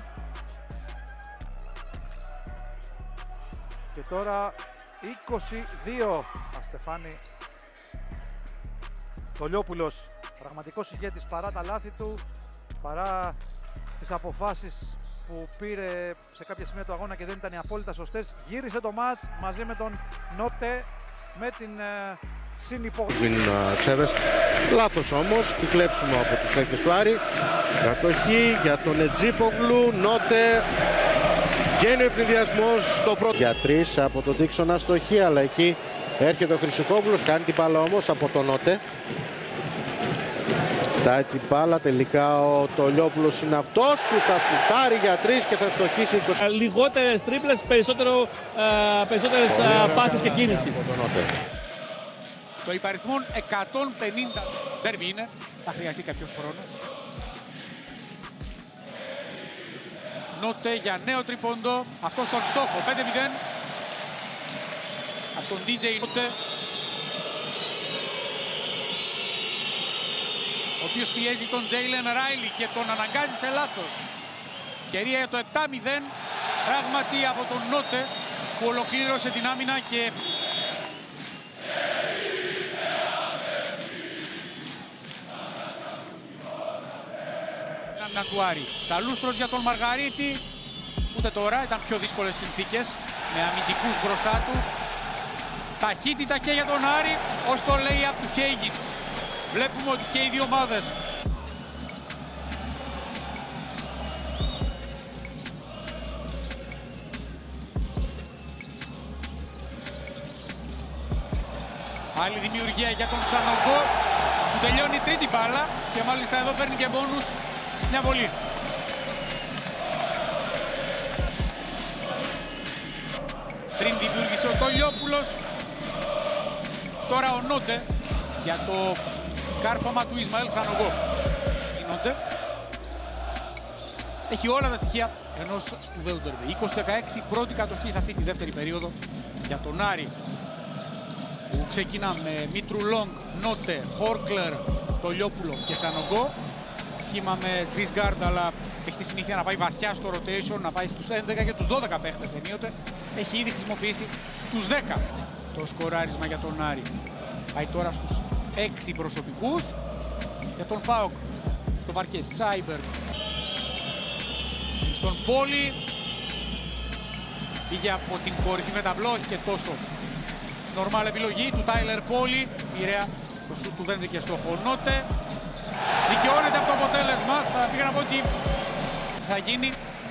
Και τώρα είκοσι δύο. Αστεφάνη. Το Λιόπουλος, πραγματικός ηγέτης παρά τα λάθη του. παρά τις αποφάσεις που πήρε σε κάποια σημεία του αγώνα και δεν ήταν οι απόλυτα σωστές. Γύρισε το μάτς μαζί με τον Νότε με την ε, συνυπογραφή. Λάθος όμως, και κλέψιμο από τους παίκτες του Άρη. Κατοχή για τον Ετζίπογλου, Νότε. Βγαίνει ο ευνηδιασμός στο πρώτο. Για τρεις από τον Δίξον αστοχή, αλλά εκεί έρχεται ο Χρυσοκόπουλος, κάνει την μπάλα όμως από τον Νότε. Στάει την μπάλα, τελικά ο Τολιόπουλος είναι αυτός που θα σουτάρει για τρεις και θα στοχίσει είκοσι. Λιγότερες τρίπλες, περισσότερο, ε, περισσότερες πάσεις και κίνηση. Το υπαριθμόν εκατόν πενήντα ντέρμπι είναι, θα χρειαστεί κάποιος χρόνος. Νότε για νέο τριποντό, αυτό στον στόχο, πέντε μηδέν. Από τον ντι τζέι Νότε, ο οποίος πιέζει τον Τζέιλεν Ράιλι και τον αναγκάζει σε λάθος. Ευκαιρία για το επτά μηδέν, πράγματι από τον Νότε που ολοκλήρωσε την άμυνα και άμυνα του Άρη. Σαλούστρος για τον Μαργαρίτη, ούτε τώρα, ήταν πιο δύσκολες συνθήκες με αμυντικούς μπροστά του. Ταχύτητα και για τον Άρη, ως το λέει από του Χέιγγιτς. Βλέπουμε ότι και οι δύο ομάδες άλλη δημιουργία για τον Σανογκό που τελειώνει τρίτη μπάλα και μάλιστα εδώ παίρνει και μπόνους μια βολή. Πριν δημιούργησε ο Τολιόπουλος, τώρα ο Νότε για το κάρφωμα του Ισμαήλ Σανογκό. Νότε έχει όλα τα στοιχεία ενός σπουδαίου ντερμπι. είκοσι δεκαέξι πρώτη κατοχή σε αυτή τη δεύτερη περίοδο για τον Άρη, που ξεκινά με Μήτρου-Λόγκ, Νότε, Χόρκλερ, Τολιόπουλο και Σανογκό. Σχήμα με τρεις γκάρντ, αλλά έχει τη συνήθεια να πάει βαθιά στο rotation, να πάει στους έντεκα και τους δώδεκα παίχτες ενίοτε. Έχει ήδη χρησιμοποιήσει τους δέκα το σκοράρισμα για τον Άρη. Πάει τώρα στους έξι προσωπικούς για τον ΠΑΟΚ στο παρκέ. Τσάιμπερ στον Πόλη, πήγε από την κορυφή με ταμπλό, όχι και τόσο νορμάλ επιλογή του Τάιλερ Πόλη. Πειραιά, το σουτ του δεν βρήκε στο Νότε. Δικαιώνεται από το αποτέλεσμα, θα πήγα να πω ότι θα γίνει.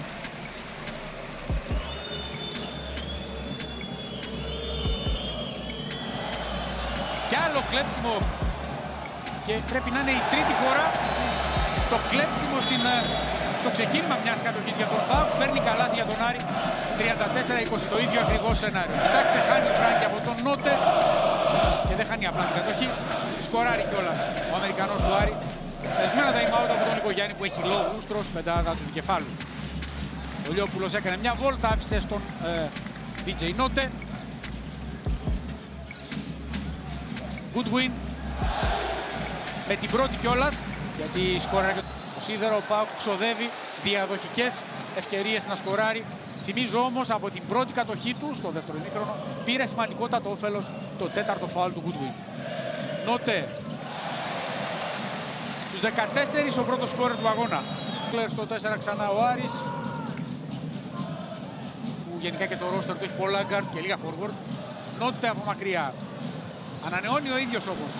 Κι άλλο κλέψιμο και πρέπει να είναι η τρίτη φορά το κλέψιμο στην, στο ξεκίνημα μιας κατοχής για τον ΠΑΟΚ. Φέρνει καλάθι για τον Άρη, τριάντα τέσσερα είκοσι, το ίδιο ακριβώς σενάριο. Κοιτάξτε, χάνει ο Φράγκη από τον Νότε και δεν χάνει απλά την κατοχή. Σκοράρει κιόλας ο Αμερικανός του Άρη. Σπεσμένα τα time out από τον Νικογιάννη που έχει λόγουστρος πεντάδα του δικεφάλου. Ο Λιόπουλος έκανε μια βόλτα, άφησε στον ε, ντι τζέι Νότε. Goodwin με την πρώτη κιόλας, γιατί σκόραρε ο Σίδερο. Ο ΠΑΟΚ ξοδεύει διαδοχικές ευκαιρίες να σκοράρει. Θυμίζω όμως, από την πρώτη κατοχή του στο δεύτερο ημίχρονο πήρε σημαντικότατο όφελος το τέταρτο φάουλ του Goodwin. Νότε στους δεκατέσσερα ο πρώτος σκόρερ του αγώνα. Στο τέσσερα ξανά ο Άρης, που γενικά και το ρόστερ του έχει πολλά γκάρτ και λίγα forward. Νότε από μακριά. Ανανεώνει ο ίδιος όμως.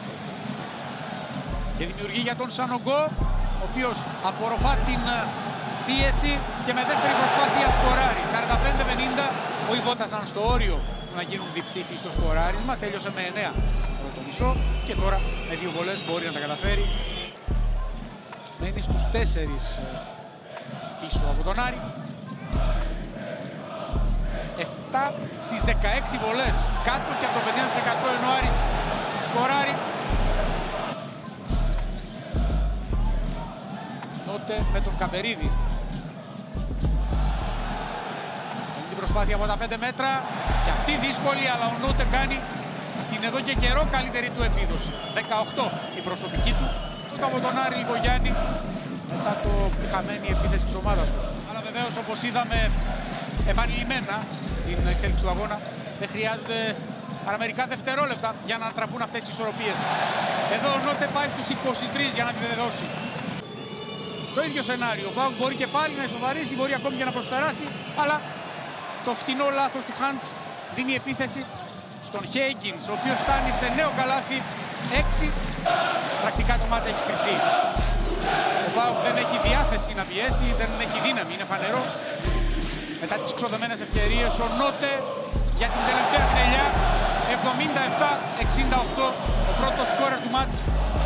Και δημιουργεί για τον Σανογκό, ο οποίος απορροφά την πίεση και με δεύτερη προσπάθεια σκοράρει. σαράντα πέντε πενήντα, ο Ιβότασαν στο όριο να γίνουν διψήφοι στο σκοράρισμα. Τέλειωσε με εννέα πρώτο μισό και τώρα με δύο βολές μπορεί να τα καταφέρει. Μένει στους τέσσερις πίσω από τον Άρη. επτά στις δεκαέξι βολές, κάτω και από το πενήντα τοις εκατό, ενώ ο Άρης σκοράρει. Νότε με τον Καμπερίδη. Είναι την προσπάθεια από τα πέντε μέτρα και αυτή δύσκολη, αλλά ο Νότε κάνει την εδώ και καιρό καλύτερη του επίδοση. δεκαοκτώ η προσωπική του. Από τον Άρη Λικογιάννη μετά το τη χαμένη επίθεση της ομάδας του. Αλλά βεβαίως, όπως είδαμε επανειλημμένα στην εξέλιξη του αγώνα, δεν χρειάζονται παρά μερικά δευτερόλεπτα για να ανατραπούν αυτές οι ισορροπίες. Εδώ ο Νότε πάει στους είκοσι τρία για να επιβεβαιώσει. Το ίδιο σενάριο. Ο ΠΑΟΚ μπορεί και πάλι να ισοβαρίσει, μπορεί ακόμη και να προσπεράσει, αλλά το φτηνό λάθος του Χάντς δίνει επίθεση στον Χέιγκινς, ο οποίος φτάνει σε νέο καλάθι. έξι. Πρακτικά το μάτς έχει κρυφτεί. Ο ΠΑΟΚ δεν έχει διάθεση να πιέσει, δεν έχει δύναμη, είναι φανερό. Μετά τις ξοδεμένες ευκαιρίες, ο Νότε για την τελευταία πινελιά. εβδομήντα επτά εξήντα οκτώ, ο πρώτος σκόρερ του μάτς.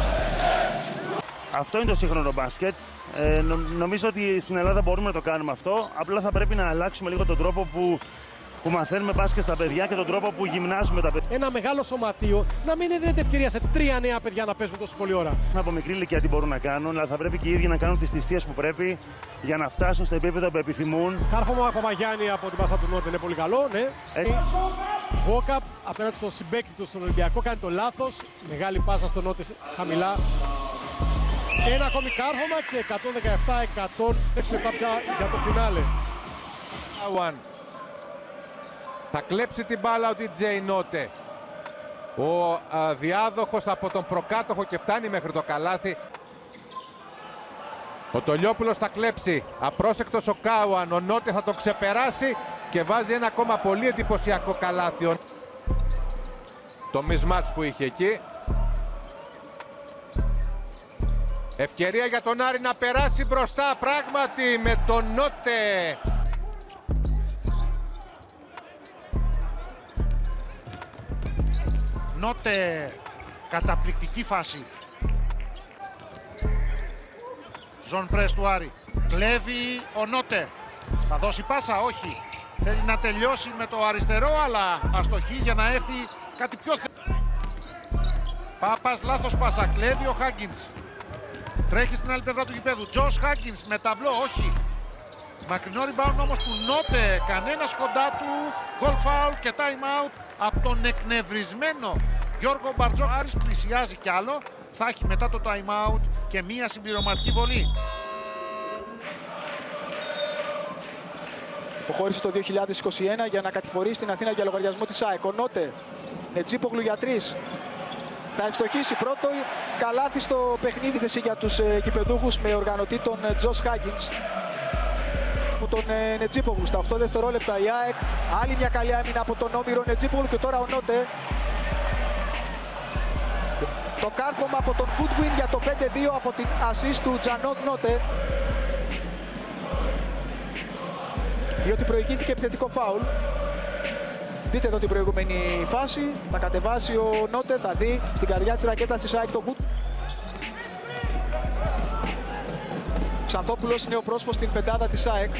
Αυτό είναι το σύγχρονο μπάσκετ. Ε, νο, νομίζω ότι στην Ελλάδα μπορούμε να το κάνουμε αυτό. Απλά θα πρέπει να αλλάξουμε λίγο τον τρόπο που, που μαθαίνουμε μπάσκετ στα παιδιά και τον τρόπο που γυμνάζουμε τα παιδιά. Ένα μεγάλο σωματείο να μην δίνεται ευκαιρία σε τρία νέα παιδιά να παίζουν τόσο πολλή ώρα. Από μικρή ηλικία τι μπορούν να κάνουν, αλλά θα πρέπει και οι ίδιοι να κάνουν τις θυσίες που πρέπει για να φτάσουν στο επίπεδο που επιθυμούν. Κάρφωμα Παπαγιάννη από την πάσα του Νότε είναι πολύ καλό, ναι. Ε... Βόκαπ απέναντι στον συμπαίκτη του στον Ολυμπιακό κάνει το λάθος. Μεγάλη πάσα στον Νότε χαμηλά. Ένα ακόμη κάρφωμα και εκατόν δεκαεπτά εκατόν έξι λεπτά πια για το φινάλε. Θα κλέψει την μπάλα ο ντι τζέι Νότε. Ο α, διάδοχος από τον προκάτοχο και φτάνει μέχρι το καλάθι. Ο Τολιόπουλος θα κλέψει. Απρόσεκτος ο Κάουαν. Ο Νότε θα το ξεπεράσει και βάζει ένα ακόμα πολύ εντυπωσιακό καλάθι. Το μισμάτς που είχε εκεί. Ευκαιρία για τον Άρη να περάσει μπροστά πράγματι με τον Νότε. Νότε, καταπληκτική φάση. Ζων πρες του Άρη. Κλέβει ο Νότε. Θα δώσει πάσα, όχι. Θέλει να τελειώσει με το αριστερό, αλλά αστοχή για να έρθει κάτι πιο θετικό. Πάπας, λάθος πάσα. Κλέβει ο Χάγκινς. Τρέχει στην άλλη πλευρά του γηπέδου. Τζος Χάγκινς με ταμπλό, όχι. Μακρινό rebound όμως του Νότε. Κανένας κοντά του. Goal foul και time out από τον εκνευρισμένο Γιώργο Μπαρτζό. Άρης πλησιάζει κι άλλο. Θα έχει μετά το time out και μία συμπληρωματική βολή. Υποχώρησε το δύο χιλιάδες είκοσι ένα για να κατηφορήσει την Αθήνα για λογαριασμό της ΑΕΚ. Ο Νότε, Νετζίπογλου για τρεις. Θα ευστοχίσει πρώτο καλάθι στο παιχνίδι θέση για τους ε, κυπεδούχους με οργανωτή τον ε, Τζος Χάγκινς. Από τον ε, Νετζίπογλου στα οκτώ δευτερόλεπτα η ΑΕΚ. Άλλη μια καλή άμυνα από τον Όμηρο Νετζίπογλου και τώρα ο Νότε. Το κάρφωμα από τον Goodwin για το πέντε δύο από την assist του Τζανόντ Νότε. Διότι προηγήθηκε επιθετικό φάουλ. Δείτε εδώ την προηγούμενη φάση. Θα κατεβάσει ο Νότε, θα δει στην καρδιά της ρακέτας της ΑΕΚ το Good. Ξανθόπουλος είναι ο πρόσωπος στην πεντάδα της ΑΕΚ.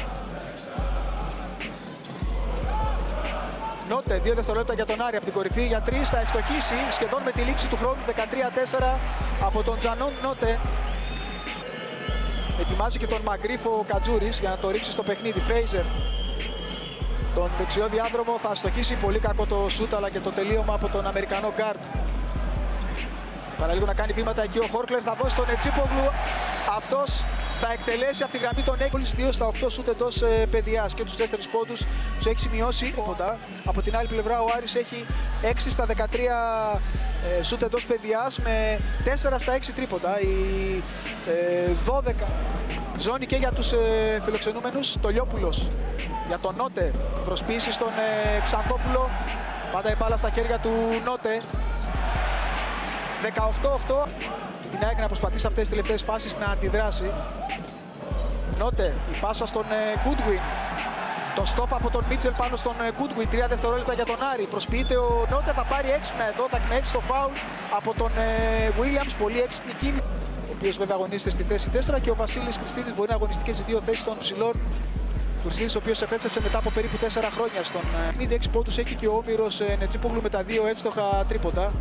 Νότε, δύο δευτερόλεπτα για τον Άρη από την κορυφή για τρεις. Θα ευστοχίσει σχεδόν με τη λήξη του χρόνου. δεκατρία τέσσερα από τον Τζανόντ Νότε. Ετοιμάζει και τον Μαγκρίφο Κατζούρης για να το ρίξει στο παιχνίδι. Φρέιζερ. Τον δεξιό διάδρομο θα στοχίσει. Πολύ κακό το σούτ αλλά και το τελείωμα από τον Αμερικανό γκάρντ. Παραλίγο να κάνει βήματα εκεί ο Χόρκλερ. Θα δώσει τον Νετζίπογλου. Αυτός θα εκτελέσει από τη γραμμή των Έγκολης δύο στα οκτώ σούτ εντός ε, παιδιάς και τους τέσσερις πόντους τους έχει σημειώσει. Όντα. Από την άλλη πλευρά ο Άρης έχει έξι στα δεκατρία ε, σούτ εντός παιδιάς με τέσσερα στα έξι τρίποντα. Η ε, δώδεκα ζώνη και για τους ε, φιλοξενούμενους. Τολιόπουλος για τον Νότε. Προσποίηση στον ε, Ξανθόπουλο. Πάντα η μπάλα στα χέρια του Νότε. δεκαοκτώ οκτώ. Την ΑΕΚ να προσπαθήσει αυτές τις τελευταίες φάσεις να αντιδράσει. Νότε, η πάσα στον Goodwin. Το stop από τον Μίτσελ πάνω στον Goodwin. Τρία δευτερόλεπτα για τον Άρη. Προσποιείται ο Νότε, θα πάρει έξυπνα εδώ. Θα κνεύσει το φάουλ από τον Williams. Πολύ έξυπνη κίνηση. Ο οποίος βέβαια αγωνίζεται στη θέση τέσσερα και ο Βασίλης Χριστίδης μπορεί να αγωνιστεί και στις δύο θέσεις των ψηλών. Χριστίδης, ο οποίος επέστρεψε μετά από περίπου τέσσερα χρόνια στον παιχνίδι. έξι πόντους έχει και ο Όμηρος Νετζίπογλου με τα δύο εύστοχα τρίποντα.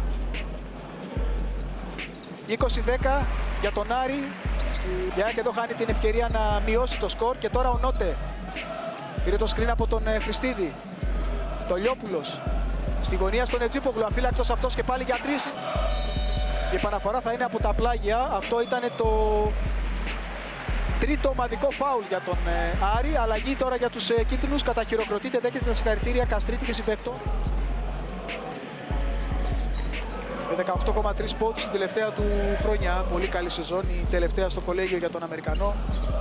είκοσι δέκα για τον Άρη. Η ΑΕΚ εδώ χάνει την ευκαιρία να μειώσει το σκορ και τώρα ο Νότε πήρε το screen από τον Χριστίδη. Τολιόπουλος στη γωνία στον Νετζίπογλου, αφύλακτος αυτός και πάλι για τρεις. Η επαναφορά θα είναι από τα πλάγια. Αυτό ήταν το τρίτο ομαδικό φάουλ για τον Άρη. Αλλαγή τώρα για τους κίτρινους. Καταχειροκροτείται, δέχεται τα συγχαρητήρια Καστρίτη και συμπαίκτο. δεκαοκτώ κόμμα τρία πόντους στην τελευταία του χρονιά. Πολύ καλή σεζόν, η τελευταία στο κολέγιο για τον Αμερικανό,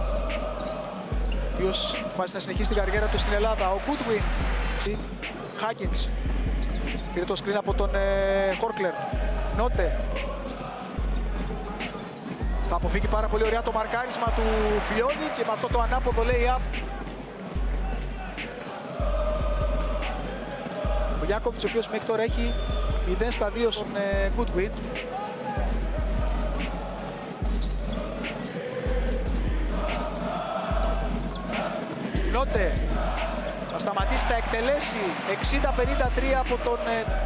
ο οποίος βάζει να συνεχίσει την καριέρα του στην Ελλάδα. Ο Goodwin, Huggins, πήρε το screen από τον Χόρκλερ. Νότε. Θα αποφύγει πάρα πολύ ωραία το μαρκάρισμα του Φιλιώνη και με αυτό το ανάποδο lay-up. Ο Γιάκοβιτς, ο οποίος μέχρι τώρα έχει μηδέν στα δύο στον Goodwin. Νότε θα σταματήσει, θα εκτελέσει εξήντα πενήντα τρία από τον...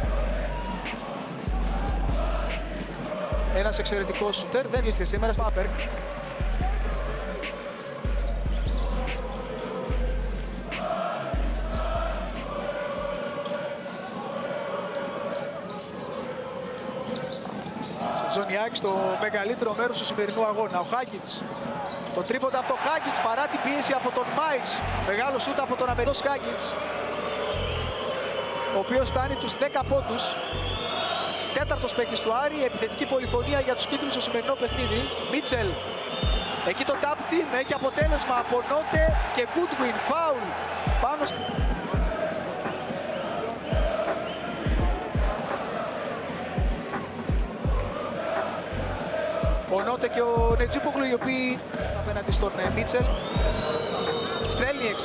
Ένας εξαιρετικός σουτέρ, δεν ήρθε σήμερα στα Άπερ. Ζωνιάκη στο μεγαλύτερο μέρος του σημερινού αγώνα. Ο Χάγκιτς. Το τρίποντα από τον Χάγκιτς παρά την πίεση από τον Μάιλς. Μεγάλο σούτ από τον Αμερικανό Χάγκιτς, ο οποίος φτάνει τους δέκα πόντους. Τέταρτος παίκτης του Άρη, επιθετική πολυφωνία για τους κίτρινους στο σημερινό παιχνίδι. Μίτσελ. Εκεί το tap team έχει αποτέλεσμα από Νότε και Goodwin. Φάουλ πάνω στο... Ο Νότε και ο Νετζίπογλου, οι οποίοι απέναντι στον Μίτσελ. Στρέλνιεξ.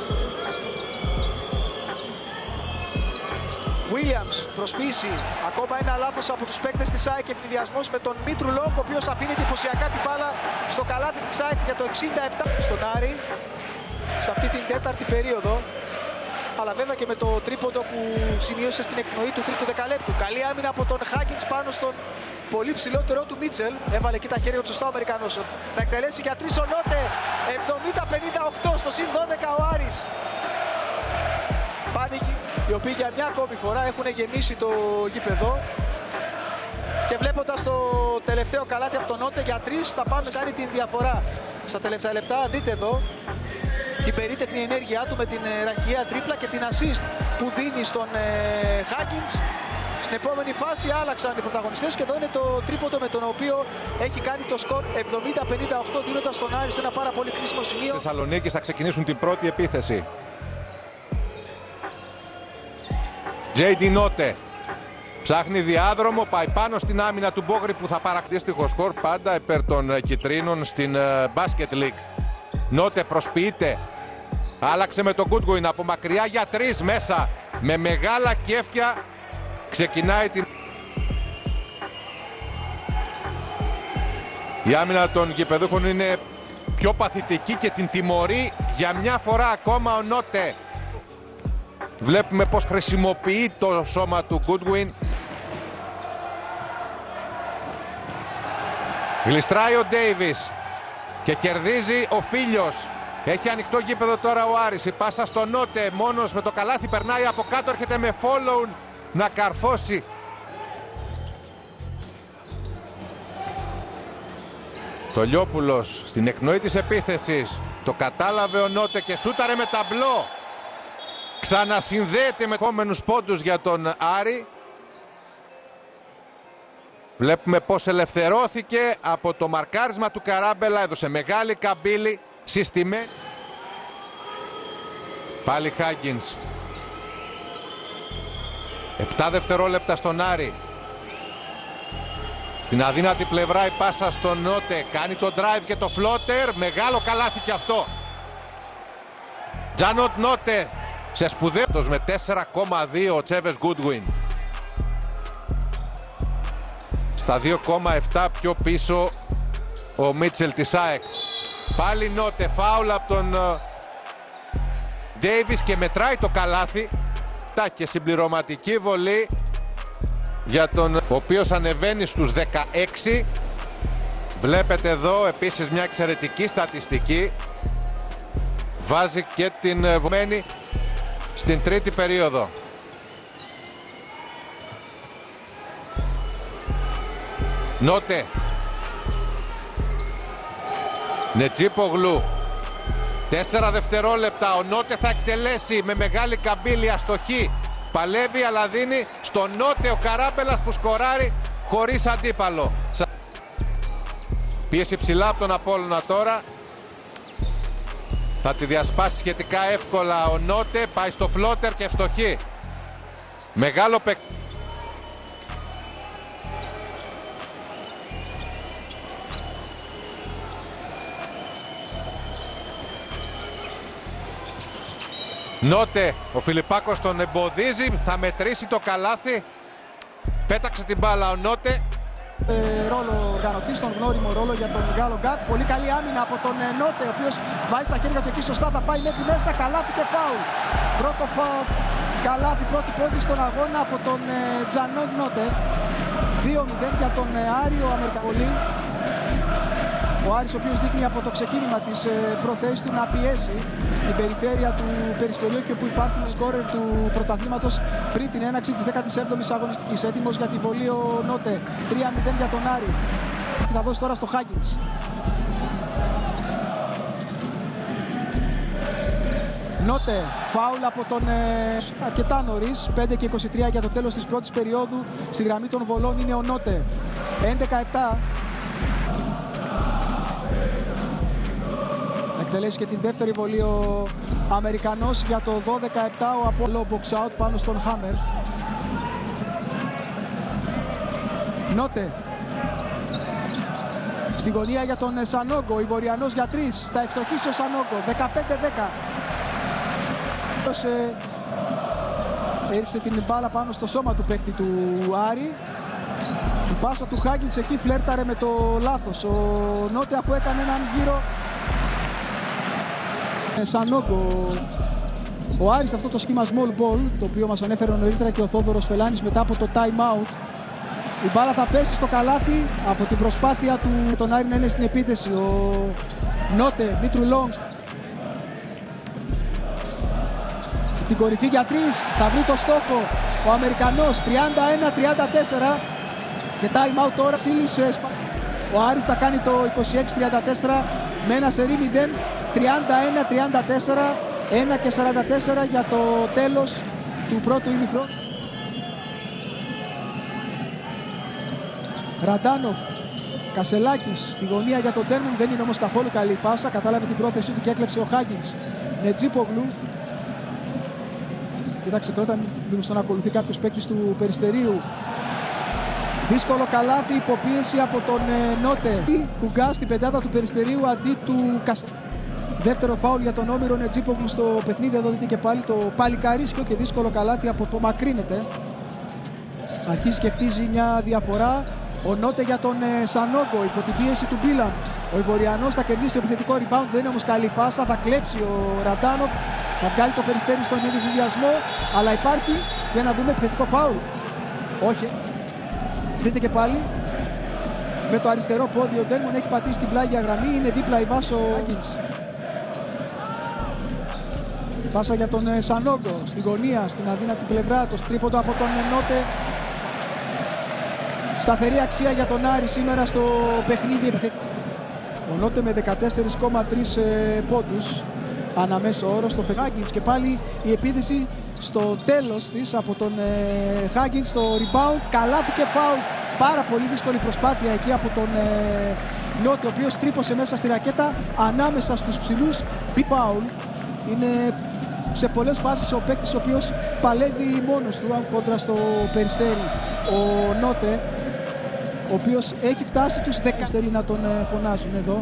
Williams, προσποίηση. Ακόμα ένα λάθος από τους παίκτες της ΑΕΚ, ευνηδιασμός με τον Μήτρου Λόγκ, ο οποίος αφήνει εντυπωσιακά την μπάλα στο καλάθι της ΑΕΚ για το εξήντα επτά στον Άρη σε αυτή την τέταρτη περίοδο. Αλλά βέβαια και με το τρίποντο που σημείωσε στην εκπνοή του τρίτου δεκαλέπτου. Καλή άμυνα από τον Χάγκινς πάνω στον πολύ ψηλότερό του Μίτσελ. Έβαλε εκεί τα χέρια του σωστά ο Αμερικανός. Θα εκτελέσει για τρεις ο Νότε. εβδομήντα πενήντα οκτώ στο συν δώδεκα ο Άρης. Πάνηγοι, οι οποίοι για μια ακόμη φορά έχουν γεμίσει το γήπεδο. Και βλέποντας το τελευταίο καλάθι από τον Νότε για τρεις, θα πάμε να κάνει την διαφορά στα τελευταία λεπτά. Δείτε εδώ την περίτεχνη ενέργειά του με την ραχιαία τρίπλα και την assist που δίνει στον Χάγκινς. Στην επόμενη φάση άλλαξαν οι πρωταγωνιστές και εδώ είναι το τρίποντο με τον οποίο έχει κάνει το σκορ εβδομήντα πενήντα οκτώ, δίνοντας στον Άρη σε ένα πάρα πολύ κρίσιμο σημείο. Θεσσαλονίκη θα ξεκινήσουν την πρώτη επίθεση. τζέι ντι Νότε ψάχνει διάδρομο, πάει πάνω στην άμυνα του Μπόγρη που θα παρακτήστηχο σκορ πάντα υπέρ των κιτρίνων στην Basket League. Νότε προσποιείται, άλλαξε με τον Goodwin από μακριά για τρεις μέσα, με μεγάλα κέφια ξεκινάει την... Η άμυνα των γηπεδούχων είναι πιο παθητική και την τιμωρεί για μια φορά ακόμα ο Νότε. Βλέπουμε πως χρησιμοποιεί το σώμα του Goodwin. Γλιστράει ο Ντέιβις και κερδίζει ο Φίλιος. Έχει ανοιχτό γήπεδο τώρα ο Άρης. Η πάσα στο Νότε, μόνος με το καλάθι περνάει από κάτω, έρχεται με follow να καρφώσει. Το Λιόπουλος στην εκνοή της επίθεσης. Το κατάλαβε ο Νότε και σούταρε με ταμπλό. Ξανασυνδέεται με επόμενους πόντους για τον Άρη. Βλέπουμε πως ελευθερώθηκε από το μαρκάρισμα του Καράμπελα. Έδωσε μεγάλη καμπύλη. Συστημέ. Πάλι Χάγκινς. Επτά δευτερόλεπτα στον Άρη. Στην αδύνατη πλευρά η πάσα στον Νότε. Κάνει το drive και το floater. Μεγάλο καλάθι και αυτό. Τζάνοτ Νότε. Σε σπουδαίος με τέσσερα κόμμα δύο ο Τσέβες Goodwin. Στα δύο κόμμα επτά πιο πίσω ο Μίτσελ της ΑΕΚ. Πάλι Νότε, φάουλ από τον Ντέιβις και μετράει το καλάθι. Τα και συμπληρωματική βολή για τον ο οποίος ανεβαίνει στους δεκαέξι. Βλέπετε εδώ επίσης μια εξαιρετική στατιστική. Βάζει και την βωμένη στην τρίτη περίοδο. Νότε. Νετζίπογλου. Τέσσερα δευτερόλεπτα. Ο Νότε θα εκτελέσει με μεγάλη καμπύλη, αστοχή. Παλεύει αλλά δίνει στο Νότε ο Καράμπελας που σκοράρει χωρίς αντίπαλο. Πίεση ψηλά από τον Απόλλωνα τώρα. Θα τη διασπάσει σχετικά εύκολα ο Νότε, πάει στο φλότερ και ευστοχή. Μεγάλο παίκτη. Νότε, ο Φιλιππάκος τον εμποδίζει, θα μετρήσει το καλάθι. Πέταξε την μπάλα ο Νότε. Ε, ρόλο οργανωτή, τον γνώριμο ρόλο για τον Γάλλο Γκάτ. Πολύ καλή άμυνα από τον ε, Νότε, ο οποίος βάζει τα χέρια του εκεί σωστά, θα πάει μέχρι μέσα, καλάθι και φάουλ. Πρώτο φάουλ, καλάθι, πρώτη πόντη στον αγώνα από τον ε, Τζανόν Νότε. δύο μηδέν για τον ε, Άριο Αμερικανολή. Ο Άρης, ο οποίος δείχνει από το ξεκίνημα της ε, προθέσης του να πιέσει την περιφέρεια του Περιστερίου και όπου υπάρχουν σκόρερ του πρωταθλήματος πριν την έναξη της δέκατης έβδομης αγωνιστικής. Έτοιμος για τη βολή ο Νότε. τρία μηδέν για τον Άρη. Θα δώσει τώρα στο Χάγκινς. Νότε, φάουλ από τον ε, αρκετά νωρίς, πέντε και είκοσι τρία για το τέλος της πρώτης περίοδου. Στη γραμμή των βολών είναι ο Νότε. έντεκα επτά. Εκτελέσει και την δεύτερη βολή ο Αμερικανός για το δώδεκα επτά, ο Απόλλω box out πάνω στον Χάμερ. Νότε. Στη γωνία για τον Σανόγκο, η Βορειανός για τρεις, θα ευστοχίσει ο Σανόγκο, δεκαπέντε δέκα. Έριξε την μπάλα πάνω στο σώμα του παίκτη του Άρη. Η πάσα του Χάγκινς εκεί φλέρταρε με το λάθος. Ο Νότε, αφού έκανε έναν γύρο, Σανόγκο. Ο Άρης αυτό το σχήμα small ball, το οποίο μας ανέφερε νωρίτερα και ο Θόδωρος Φελάνης μετά από το time out. Η μπάλα θα πέσει στο καλάθι από την προσπάθεια του τον Άρη να είναι στην επίθεση. Ο Νότε, Μήτρου Λόγκ. Την κορυφή για τρεις, θα βρει το στόχο ο Αμερικανός, τριάντα ένα τριάντα τέσσερα και time out τώρα. Σύλλησε. Ο Άρης θα κάνει το είκοσι έξι τριάντα τέσσερα με ένα σερί μηδέν, τριάντα ένα τριάντα τέσσερα, ένα και σαράντα τέσσερα για το τέλος του πρώτου ημιχρόνου. Ραντάνοφ, Κασελάκης, τη γωνία για τον Τέρμουν, δεν είναι όμως καθόλου καλή πάσα, κατάλαβε την πρόθεσή του και έκλεψε ο Χάγκινς. Νετζίπογλου. Κοίταξε τώρα, μήπως τον ακολουθεί κάποιος παίκτης του Περιστερίου. Δύσκολο καλάθι, υποπίεση από τον ε, Νότε. Κουγκά στην πεντάδα του Περιστερίου αντί του Κασελάκη. Δεύτερο φάουλ για τον Όμηρο Νετζίπογλου στο παιχνίδι. Εδώ δείτε και πάλι το παλικαρίσκιο και δύσκολο καλάθι από το μακρύνεται. Αρχίζει και χτίζει μια διαφορά. Ο Νότε για τον ε, Σανόγκο υπό την πίεση του Μπίλαν. Ο Ivoriανός θα κερδίσει το επιθετικό rebound, δεν είναι όμως καλή πάσα. Θα κλέψει ο Ραντάνοφ. Θα βγάλει το Περιστέρι στον ενδιασμό. Αλλά υπάρχει, για να δούμε, επιθετικό φάουλ. Όχι. Δείτε και πάλι. Με το αριστερό πόδι ο Ντέρμον έχει πατήσει την πλάγια γραμμή. Είναι δίπλα η Βάσο Άγκινς. Πάσα για τον ε, Σανόγκο. Στη γωνία, στην αδύνατη πλευρά. Το τρίποντο από τον ε, Νότε. Σταθερή αξία για τον Άρη σήμερα στο παιχνίδι. Ο Νότε με δεκατέσσερα κόμμα τρία ε, πόντους αναμέσο όρο στο Χάγκινς και πάλι η επίθεση στο τέλος της από τον ε, Χάγκινς στο rebound, καλάθι και φάουλ. Πάρα πολύ δύσκολη προσπάθεια εκεί από τον ε, Νότε, ο οποίος τρύπωσε μέσα στη ρακέτα ανάμεσα στους ψηλούς. Μπι φάουλ. Είναι σε πολλές φάσεις ο παίκτης ο οποίος παλεύει μόνος του κόντρα στο Περιστέρι. Ο Νότε, ο οποίος έχει φτάσει τους δέκα να τον φωνάζουν εδώ.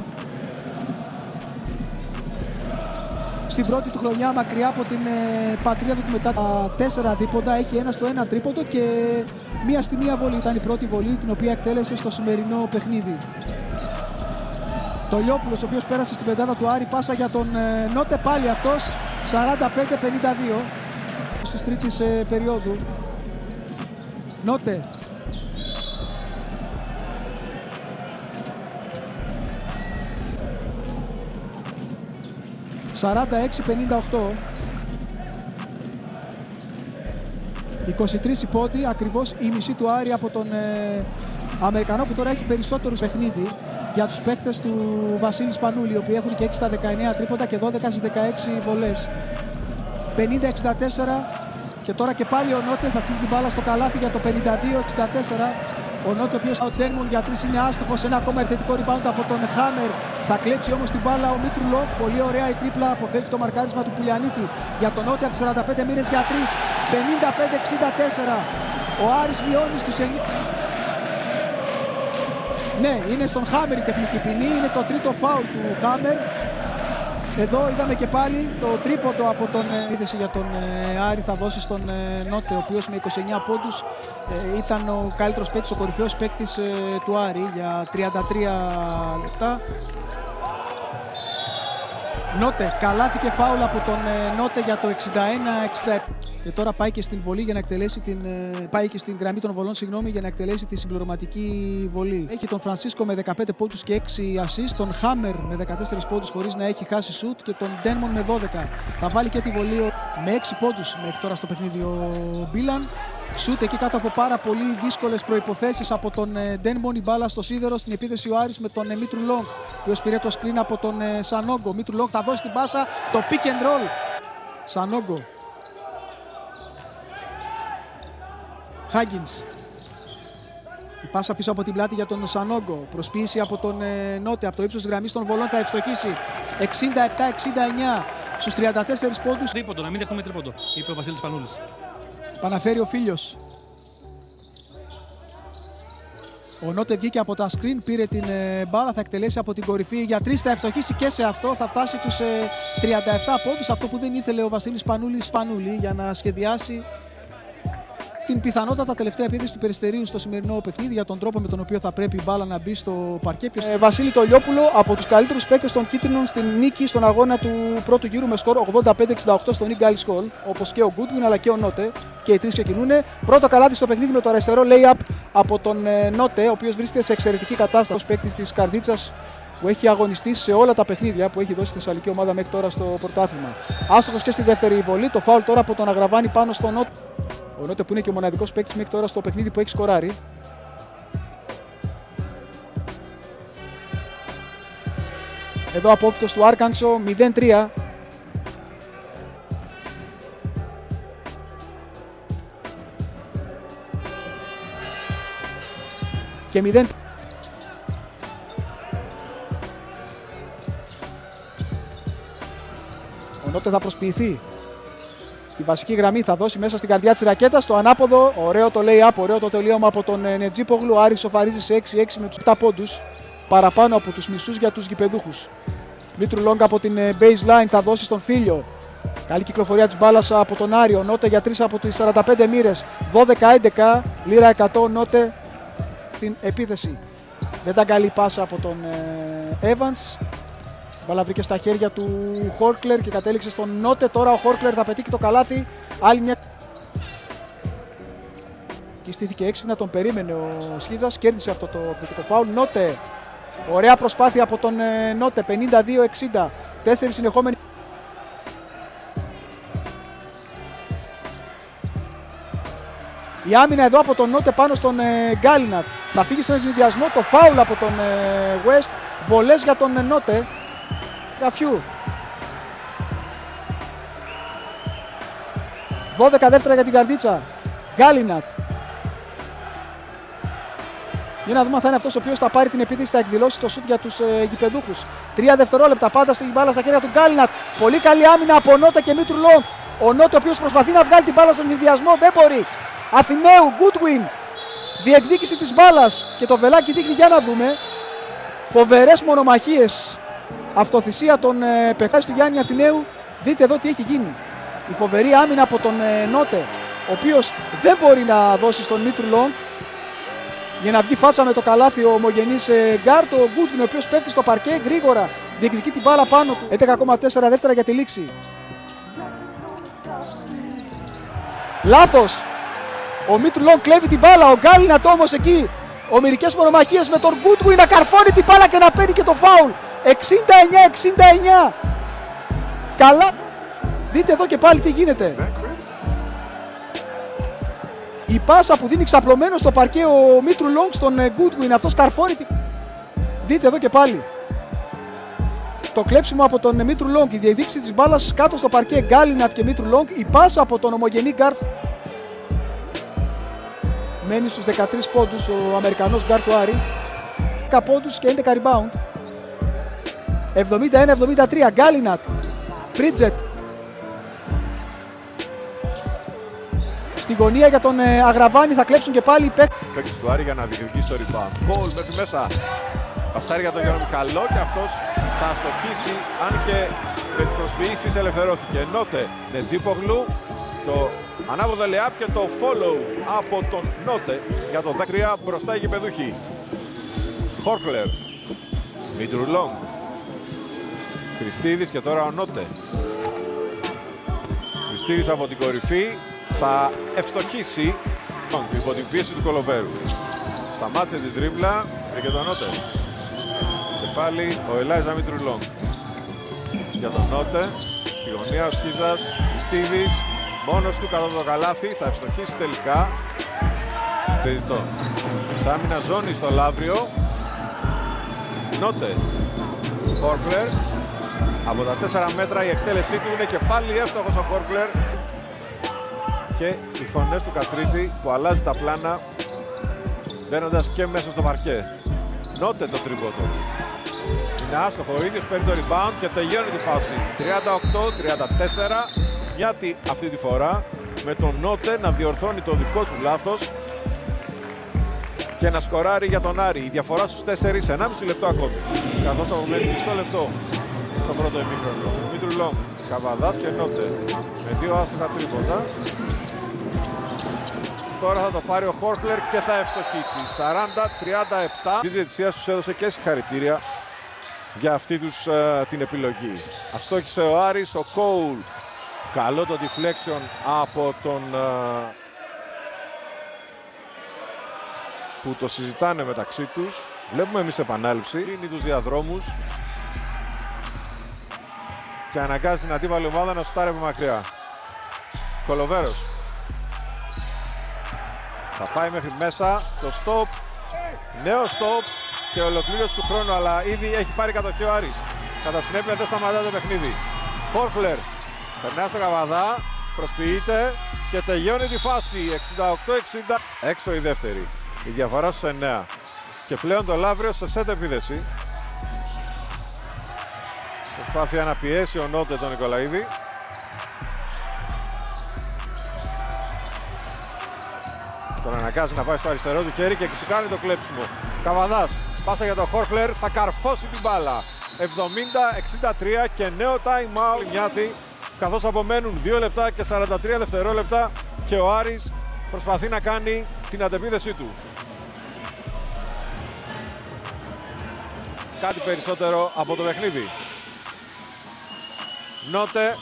Στην πρώτη του χρονιά μακριά από την ε, πατρίδα του μετά τα τέσσερα τρίποντα, έχει ένα στο ένα τρίποντο και μία στη μία βολή. Ήταν η πρώτη βολή την οποία εκτέλεσε στο σημερινό παιχνίδι. Το Λιόπουλος, ο οποίος πέρασε στην πεντάδα του Άρη, πάσα για τον ε, Νότε, πάλι αυτός, σαράντα πέντε πενήντα δύο στις τρίτης ε, περίοδου. Νότε. σαράντα έξι πενήντα οκτώ. είκοσι τρεις οι πόντοι, ακριβώς η μισή του Άρη από τον ε, Αμερικανό, που τώρα έχει περισσότερους παιχνίδι για τους παίκτες του Βασίλη Σπανούλη, οι οποίοι έχουν και έξι στα δεκαεννέα τρίποντα και δώδεκα στις δεκαέξι βολές. πενήντα εξήντα τέσσερα και τώρα και πάλι ο Νότε θα τσίλει την μπάλα στο καλάθι για το πενήντα δύο εξήντα τέσσερα. Ο Νότε, ο οποίος ο Ντένμον για τρεις είναι άστοχος, ένα ακόμα επιθετικό rebound από τον Χάμερ. Θα κλέψει όμως την μπάλα ο Μήτρουλο. Πολύ ωραία η τρίπλα, αποφεύγει το μαρκάρισμα του Πουλιανίτη. Για τον Νότε από τις σαράντα πέντε μοίρες για τρεις, πενήντα πέντε εξήντα τέσσερα. Ο Άρης βιώνει στους εννιά. Ναι, είναι στον Χάμερ η τεχνική ποινή, είναι το τρίτο φάουλ του Χάμερ. Εδώ είδαμε και πάλι το τρίποντο από τον είδηση για τον Άρη θα δώσει στον Νότε, ο οποίος με είκοσι εννιά πόντους ήταν ο καλύτερος παίκτης, ο κορυφαίος παίκτης του Άρη για τριάντα τρία λεπτά. Νότε, καλάθι και φάουλ από τον Νότε για το εξήντα ένα εξήντα επτά. Και τώρα πάει και στην βολή για να εκτελέσει την, πάει και στην γραμμή των βολών, συγγνώμη, για να εκτελέσει τη συμπληρωματική βολή. Έχει τον Φρανσίσκο με δεκαπέντε πόντους και έξι assist, τον Χάμερ με δεκατέσσερις πόντους χωρίς να έχει χάσει σουτ και τον Ντένμον με δώδεκα. Θα βάλει και τη βολή με έξι πόντους μέχρι τώρα στο παιχνίδι ο Μπίλαν. Σουτ εκεί κάτω από πάρα πολύ δύσκολες προϋποθέσεις από τον Ντένμον, η μπάλα στο σίδερο, στην επίθεση ο Άρης με τον Μήτρου Λόγκ, ο οποίος πήρε το screen από τον Σανόγκο. Μήτρου Λόγκ θα δώσει την πάσα, το pick and roll. Σανόγκο. Χάγκινς. Η πάσα πίσω από την πλάτη για τον Σανόγκο. Προσποίηση από τον ε, Νότε. Από το ύψος της γραμμής των βολών θα ευστοχίσει. εξήντα επτά εξήντα εννιά στους τριάντα τέσσερις πόντους. Τρίποντο, να μην δεχτούμε τρίποντο, είπε ο Βασίλης Πανούλης. Παναφέρει ο Φίλιος. Ο Νότε βγήκε από τα screen, πήρε την ε, μπάλα, θα εκτελέσει από την κορυφή για τρεις, θα ευστοχίσει και σε αυτό, θα φτάσει τους ε, τριάντα επτά πόντους. Αυτό που δεν ήθελε ο Βασίλης Πανούλης Πανούλη για να σχεδιάσει την πιθανότατα τελευταία επίθεση του Περιστερίου στο σημερινό παιχνίδι, για τον τρόπο με τον οποίο θα πρέπει η μπάλα να μπει στο παρκέ. Ε, Βασίλη Τολιόπουλο, από τους καλύτερους παίκτες των κίτρινων στην νίκη στον αγώνα του πρώτου γύρου με σκορ ογδόντα πέντε εξήντα οκτώ στον Ίγκαλ Σκόλ, όπως και ο Γκούντουιν αλλά και ο Νότε. Και οι τρεις ξεκινούν. Πρώτο καλάθι στο παιχνίδι με το αριστερό lay-up από τον ε, Νότε, ο οποίος βρίσκεται σε εξαιρετική κατάσταση ως παίκτης της Καρδίτσας, που έχει αγωνιστεί σε όλα τα παιχνίδια που έχει δώσει η Θεσσαλική ομάδα μέχρι τώρα στο πρωτάθλημα. Άστοχος και στη δεύτερη βολή. Το φάουλ τώρα από τον Αγραβάνη πάνω στον Νότε. Ο Νότε που είναι και ο μοναδικός παίκτης μέχρι τώρα στο παιχνίδι που έχει σκοράρει. Εδώ απόφυτος του Άρκανσο, μηδέν τρία. Και μηδέν. Ο Νότε θα προσποιηθεί. Στη βασική γραμμή θα δώσει μέσα στην καρδιά της ρακέτας, στο ανάποδο, ωραίο το lay-up, ωραίο το τελείωμα από τον Νετζίπογλου. Ο Άρης σοφαρίζει σε έξι έξι με τους επτά πόντους, παραπάνω από τους μισούς για τους γηπεδούχους. Μήτρου Λόγκ από την baseline θα δώσει στον Φίλιο. Καλή κυκλοφορία της μπάλας από τον Άριο. Νότε για τρεις από τις σαράντα πέντε μοίρες, δώδεκα έντεκα, λίρα εκατό Νότε στην επίθεση. Δεν τα καλή πάσα από τον Evans. Μπάλα βρήκε στα χέρια του Χόρκλερ και κατέληξε στον Νότε. Τώρα ο Χόρκλερ θα πετύχει το καλάθι. Άλλη μια. Και στήθηκε έξυπνα, τον περίμενε ο Σχίζας. Κέρδισε αυτό το θετικό φάουλ. Νότε. Ωραία προσπάθεια από τον Νότε. πενήντα δύο εξήντα. Τέσσερις συνεχόμενοι. Η άμυνα εδώ από τον Νότε πάνω στον Γκάλινατ. Θα φύγει στον συνδυασμό. Το φάουλ από τον West. Βολές για τον Νότε. Γαφιού. δώδεκα δεύτερα για την Καρδίτσα. Γκάλινατ. Για να δούμε αν θα είναι αυτός ο οποίος θα πάρει την επίθεση, θα εκδηλώσει το σουτ για τους ε, γηπεδούχους. Τρία δευτερόλεπτα πάντα στην μπάλα στα χέρια του Γκάλινατ. Πολύ καλή άμυνα από Νότε και Μήτρου Λόγκ. Ο Νότε ο οποίος προσπαθεί να βγάλει την μπάλα στον συνδυασμό, δεν μπορεί. Αθηναίου, Γκούντουιν. Διεκδίκηση της μπάλας και το βελάκι δείχνει, για να δούμε. Φοβερές μονομαχίες. Αυτοθυσία των ε, παιχτών του Γιάννη Αθηναίου. Δείτε εδώ τι έχει γίνει. Η φοβερή άμυνα από τον ε, Νότε, ο οποίος δεν μπορεί να δώσει στον Μήτρου Λόγκ για να βγει φάτσα με το καλάθι ο ομογενής ε, γκάρτ. Ο Γκούντουιν, ο οποίος πέφτει στο παρκέ γρήγορα, διεκδικεί την μπάλα πάνω του. έντεκα κόμμα τέσσερα δεύτερα για τη λήξη. Λάθος. Ο Μήτρου Λόγκ κλέβει την μπάλα. Ο Γκάλινατ όμως εκεί. Ομηρικές μονομαχίες με τον Γκούντουιν να καρφώνει την μπάλα και να παίρνει και το φάουλ. εξήντα εννιά εξήντα εννιά. Καλά. Δείτε εδώ και πάλι τι γίνεται. Η πάσα που δίνει ξαπλωμένο στο παρκέ ο Μήτρου Λόγκ στον Γκούντουιν. Αυτός καρφώνει την... Δείτε εδώ και πάλι. Το κλέψιμο από τον Μήτρου Λόγκ. Η διεκδίκηση της μπάλας κάτω στο παρκέ Γκάλινατ και Μήτρου Λόγκ. Η πάσα από τον ομογενή γκάρτ Μένει στους δεκατρείς πόντους ο Αμερικανός γκάρ του Άρη. δέκα πόντους και έντεκα rebound. εβδομήντα ένα εβδομήντα τρία. Γκάλινατ. Πρίτζετ. Στη γωνία για τον ε, Αγραβάνη θα κλέψουν και πάλι οι παίκτες. Παίκτης του Άρη για να διεκδικήσει το rebound. Γκολ μέχρι μέσα. Πασάρι για τον Γιώργο Μιχαλό και αυτός θα αστοχίσει, αν και με τις προσφυήσεις ελευθερώθηκε. Νότε Νετζίπογλου, το ανάποδο λεάπ και το follow από τον Νότε για το δέκα μπροστά οι γηπεδούχοι. Χόρκλερ, Μιτρουλόγκ, Χριστίδης και τώρα ο Νότε. Χριστίδης από την κορυφή θα ευστοχίσει υπό την πίεση του Κολοβέρου. Σταμάτησε την τρίπλα και τον Νότε. Και πάλι ο Ελάιζα Μιτρουλόγκ. Για τον Νότε, στη γωνία ο Σκίζας, Χριστίδης, μόνος του κατά το καλάθι, θα ευστοχίσει τελικά. Περιττό. Σάμινα ζώνη στο Λαύριο. Νότε, Χόρκλερ. Από τα τέσσερα μέτρα η εκτέλεσή του είναι και πάλι εύστοχος ο Χόρκλερ. Και οι φωνές του Καστρίτη που αλλάζει τα πλάνα μπαίνοντας και μέσα στο παρκέ. Νότε το τρίποντο. Είναι άστοχο, ο ίδιος παίρνει το rebound και τελειώνει τη φάση. τριάντα οκτώ τριάντα τέσσερα, μοιάτι αυτή τη φορά με τον Νότε να διορθώνει το δικό του λάθος και να σκοράρει για τον Άρη. Η διαφορά στους τέσσερις, ενάμιση λεπτό ακόμη. Καθώς απομένει μισό λεπτό στο πρώτο ημίχρονο. Μητρουλόγκ, Καβαδάς και Νότε με δύο άστοχα τρίποντα. Τώρα θα το πάρει ο Χόρκλερ και θα ευστοχίσει. σαράντα τριάντα επτά. Η διαιτησία τους έδωσε και συγχαρητήρια για αυτή τους uh, την επιλογή. Αστόχησε ο Άρης, ο Κόουλ. Καλό το deflection από τον uh, που το συζητάνε μεταξύ τους. Βλέπουμε εμείς επανάληψη. Κλείνει τους διαδρόμους και αναγκάζει την αντίπαλη ομάδα να σουτάρει από μακριά. Κολοβέρος. Θα πάει μέχρι μέσα, το stop, νέο stop και ολοκλήρωση του χρόνου, αλλά ήδη έχει πάρει κατοχή ο Άρης. Κατά συνέπεια δεν σταματάει το παιχνίδι. Χόρκλερ, περνά στο Καβαδά, προσποιείται και τελειώνει τη φάση. εξήντα οκτώ εξήντα. Έξω η δεύτερη, η διαφορά στους εννέα. Και πλέον το Λαύριο σε σετ επίδεση. Προσπάθεια να πιέσει ο Νότε τον Νικολαίδη. Τον αναγκάζει να πάει στο αριστερό του χέρι και του κάνει το κλέψιμο. Καβαδάς, πάσα για τον Χόρκλερ, θα καρφώσει την μπάλα. εβδομήντα εξήντα τρία και νέο time out Νιάτη, καθώς απομένουν δύο λεπτά και σαράντα τρία δευτερόλεπτα και ο Άρης προσπαθεί να κάνει την αντεπίθεσή του. Κάτι περισσότερο από το παιχνίδι. Νότε,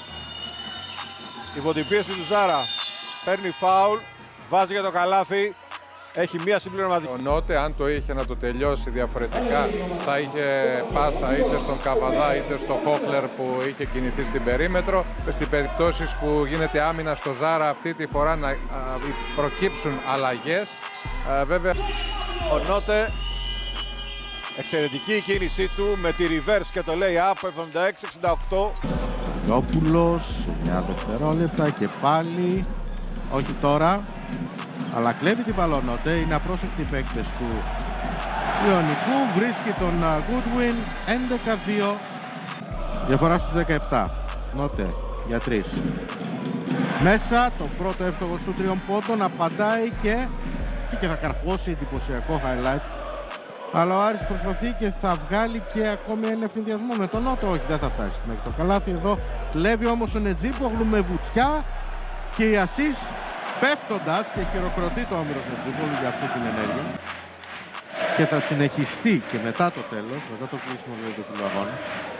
υπό την πίεση του Ζάρα, παίρνει φάουλ. Βάζει για το καλάθι, έχει μία συμπληρωματική. Ο Νότε, αν το είχε να το τελειώσει διαφορετικά, θα είχε πάσα είτε στον Καβαδά είτε στο Χόκλερ που είχε κινηθεί στην περίμετρο. Στις περιπτώσεις που γίνεται άμυνα στο Ζάρα αυτή τη φορά να προκύψουν αλλαγές. Βέβαια, ο Νότε, εξαιρετική η κίνησή του με τη reverse και το lay-up, εβδομήντα έξι εξήντα οκτώ. Γιόπουλος, εννιά δευτερόλεπτα και πάλι. Όχι τώρα, αλλά κλέβει την μπαλόνότε, είναι απρόσεκτοι οι παίκτες του Ιωνικού, βρίσκει τον Goodwin, έντεκα δύο, διαφορά στους δεκαεπτά, Νότε για τρεις. Μέσα, το πρώτο εύστοχο σου τριών πόντων, απαντάει και, και θα καρφώσει εντυπωσιακό highlight, αλλά ο Άρης προσπαθεί και θα βγάλει και ακόμη ένα ευθυνδιασμό με τον Νότε, όχι δεν θα φτάσει μέχρι το καλάθι εδώ, κλέβει όμως ο Νετζίπογλου με βουτιά. Και η assist πέφτοντας και χειροκροτεί το Όμηρος Νετζίπογλου για αυτή την ενέργεια. Και θα συνεχιστεί και μετά το τέλος, μετά το κλείσιμο του φιλοαγώνα.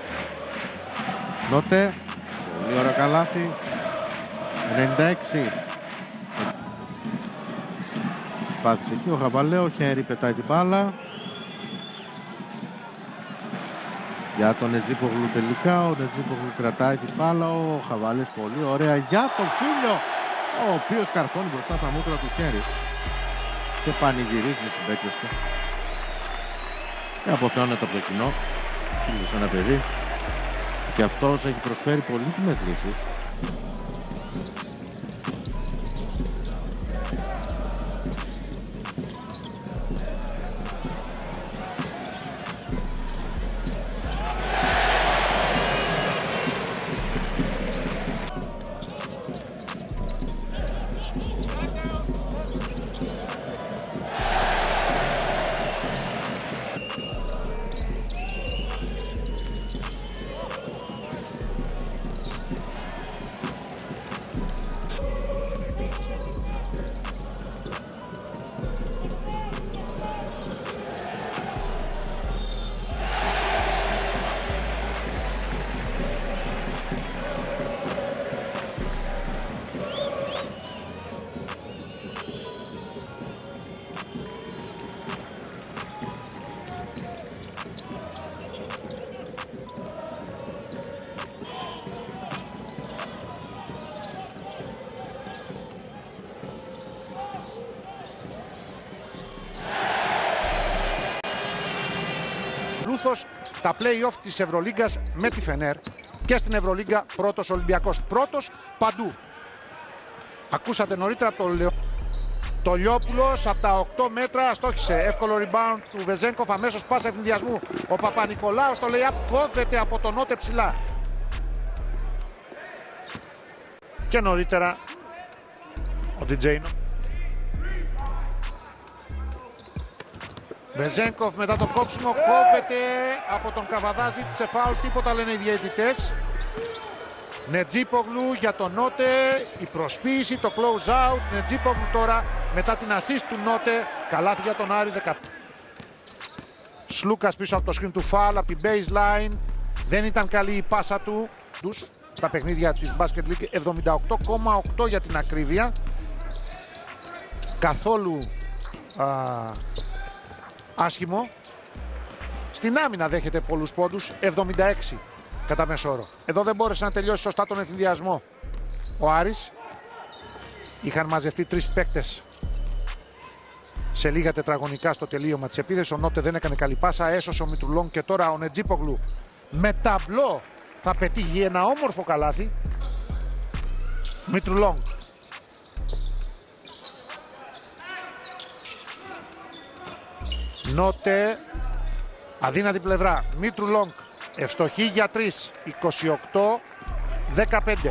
Νότε, πολύ ωραίο καλάθι, ενενήντα έξι. Πάθησε εκεί ο Χαβαλέ, ο Χέρι πετάει την μπάλα. Για τον Νετζίπογλου τελικά, ο Νετζίπογλου κρατάει την μπάλα, ο Χαβάλης πολύ ωραία για τον φίλο, ο οποίος καρφώνει μπροστά τα μούτρα του χέρι και πανηγυρίζει με συμπαίκτες του και αποθεώνεται από το κοινό, φίλος ένα παιδί και αυτός έχει προσφέρει πολύτιμες λύσεις. στα play-off της Ευρωλίγκας με τη Φενέρ και στην Ευρωλίγκα πρώτος Ολυμπιακός. Πρώτος παντού. Ακούσατε νωρίτερα το Λεω... Το Λιόπουλος από τα οκτώ μέτρα στόχισε. Εύκολο rebound του Βεζένκοφ, αμέσως πάσα ευνηδιασμού. Ο Παπα-Νικολάου στο lay-up κόβεται από τον Νότε ψηλά. Και νωρίτερα ο Ντιτζέινο. Βεζένκοφ μετά το κόψιμο κόβεται από τον Καβαδά, ζήτησε φάουλ, τίποτα λένε οι διαιτητές. Νετζίπογλου για τον Νότε, η προσποίηση, το close out. Νετζίπογλου τώρα μετά την assist του Νότε, καλάθι για τον Άρη. δεκα... Σλούκας πίσω από το screen του φάουλ, από την baseline. Δεν ήταν καλή η πάσα του τους στα παιχνίδια της Basket League, εβδομήντα οκτώ κόμμα οκτώ για την ακρίβεια. Καθόλου α, άσχημο. Στην άμυνα δέχεται πολλούς πόντους, εβδομήντα έξι κατά μέσο όρο. Εδώ δεν μπόρεσε να τελειώσει σωστά τον ευθυνδιασμό ο Άρης. Είχαν μαζευτεί τρεις παίκτες σε λίγα τετραγωνικά στο τελείωμα της επίθεσης. Ο Νότε δεν έκανε καλή πάσα, έσωσε ο Μητρουλόγκ και τώρα ο Νετζίπογλου με ταμπλό θα πετύχει ένα όμορφο καλάθι. Μητρουλόγκ. Νότε, αδύνατη πλευρά. Μητρουλόγκ, ευστοχή για τρεις, είκοσι οκτώ δεκαπέντε.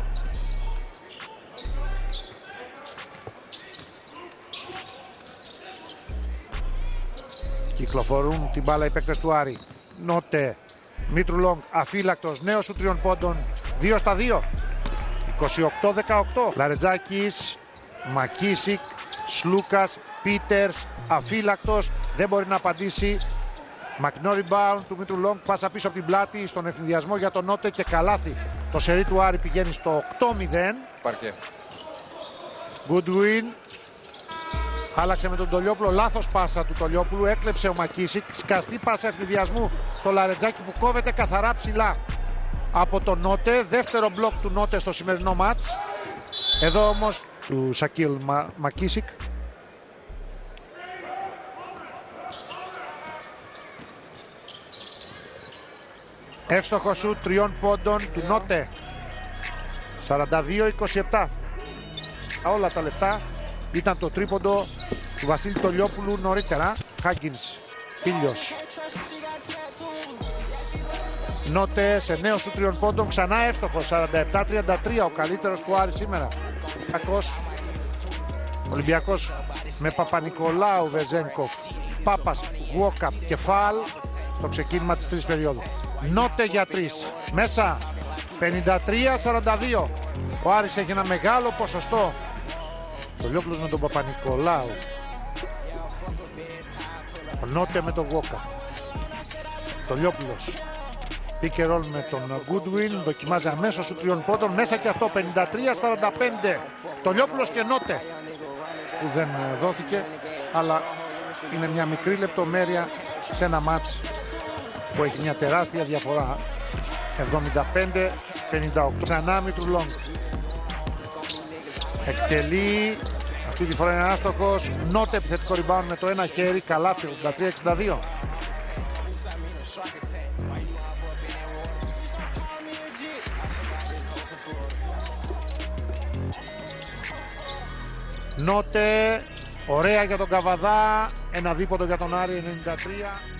Κυκλοφορούν την μπάλα οι παίκτες του Άρη. Νότε, Μητρουλόγκ, αφύλακτος, νέος σου τριών πόντων, δύο στα δύο. είκοσι οκτώ δεκαοκτώ. Λαρετζάκης, Μακίσικ, Σλούκας, Πίτερς, αφύλακτος, δεν μπορεί να απαντήσει. Μακνό rebound του Μητρουλόγκ, πάσα πίσω από την πλάτη στον ευθυνδιασμό για τον Νότε και καλάθι. Το σερί του Άρη πηγαίνει στο οκτώ μηδέν. Παρκέ. Goodwin. Άλλαξε με τον Τολιόπουλο, λάθος πάσα του Τολιόπουλου, έκλεψε ο Μακίσικ. Σκαστή πάσα ευθυνδιασμού στο Λαρετζάκι που κόβεται καθαρά ψηλά από τον Νότε. Δεύτερο μπλοκ του Νότε στο σημερινό μάτς. Εδώ όμως του Σακίλ Μα... Μακίσικ. Εύστοχο σου τριών πόντων του Νότε. σαράντα δύο είκοσι επτά. Όλα τα λεφτά ήταν το τρίποντο του Βασίλη Τολιόπουλου νωρίτερα. Χάγκινς, φίλιος. Νότε σε νέο σου τριών πόντων, ξανά εύστοχος, σαράντα επτά τριάντα τρία, ο καλύτερος του Άρη σήμερα. Ολυμπιακός, Ολυμπιακός με Παπα-Νικολάου, Βεζένκοφ, Πάπας, Γουόκαπ και Φαλ στο ξεκίνημα της τρεις περίοδου. Νότε για τρεις, μέσα, πενήντα τρία σαράντα δύο. Ο Άρης έχει ένα μεγάλο ποσοστό. Το Λιόπουλος με τον Παπα-Νικολάου. Ο Νότε με τον Γουόκαπ. Το Λιόπουλος. Pick and roll με τον Goodwin, δοκιμάζει αμέσως σου τριών πόντων, μέσα και αυτό, πενήντα τρία σαράντα πέντε. Το Λιόπουλος και Νότε που δεν δόθηκε, αλλά είναι μια μικρή λεπτομέρεια σε ένα μάτς που έχει μια τεράστια διαφορά. εβδομήντα πέντε πενήντα οκτώ. Ξανά Μητρουλόγκ. Εκτελεί, αυτή τη φορά είναι άστοχος. Νότε επιθετικό rebound με το ένα χέρι, καλάθι, ογδόντα τρία εξήντα δύο. Νότε, ωραία για τον Καβαδά, ένα δίποτο για τον Άρη, ενενήντα τρία.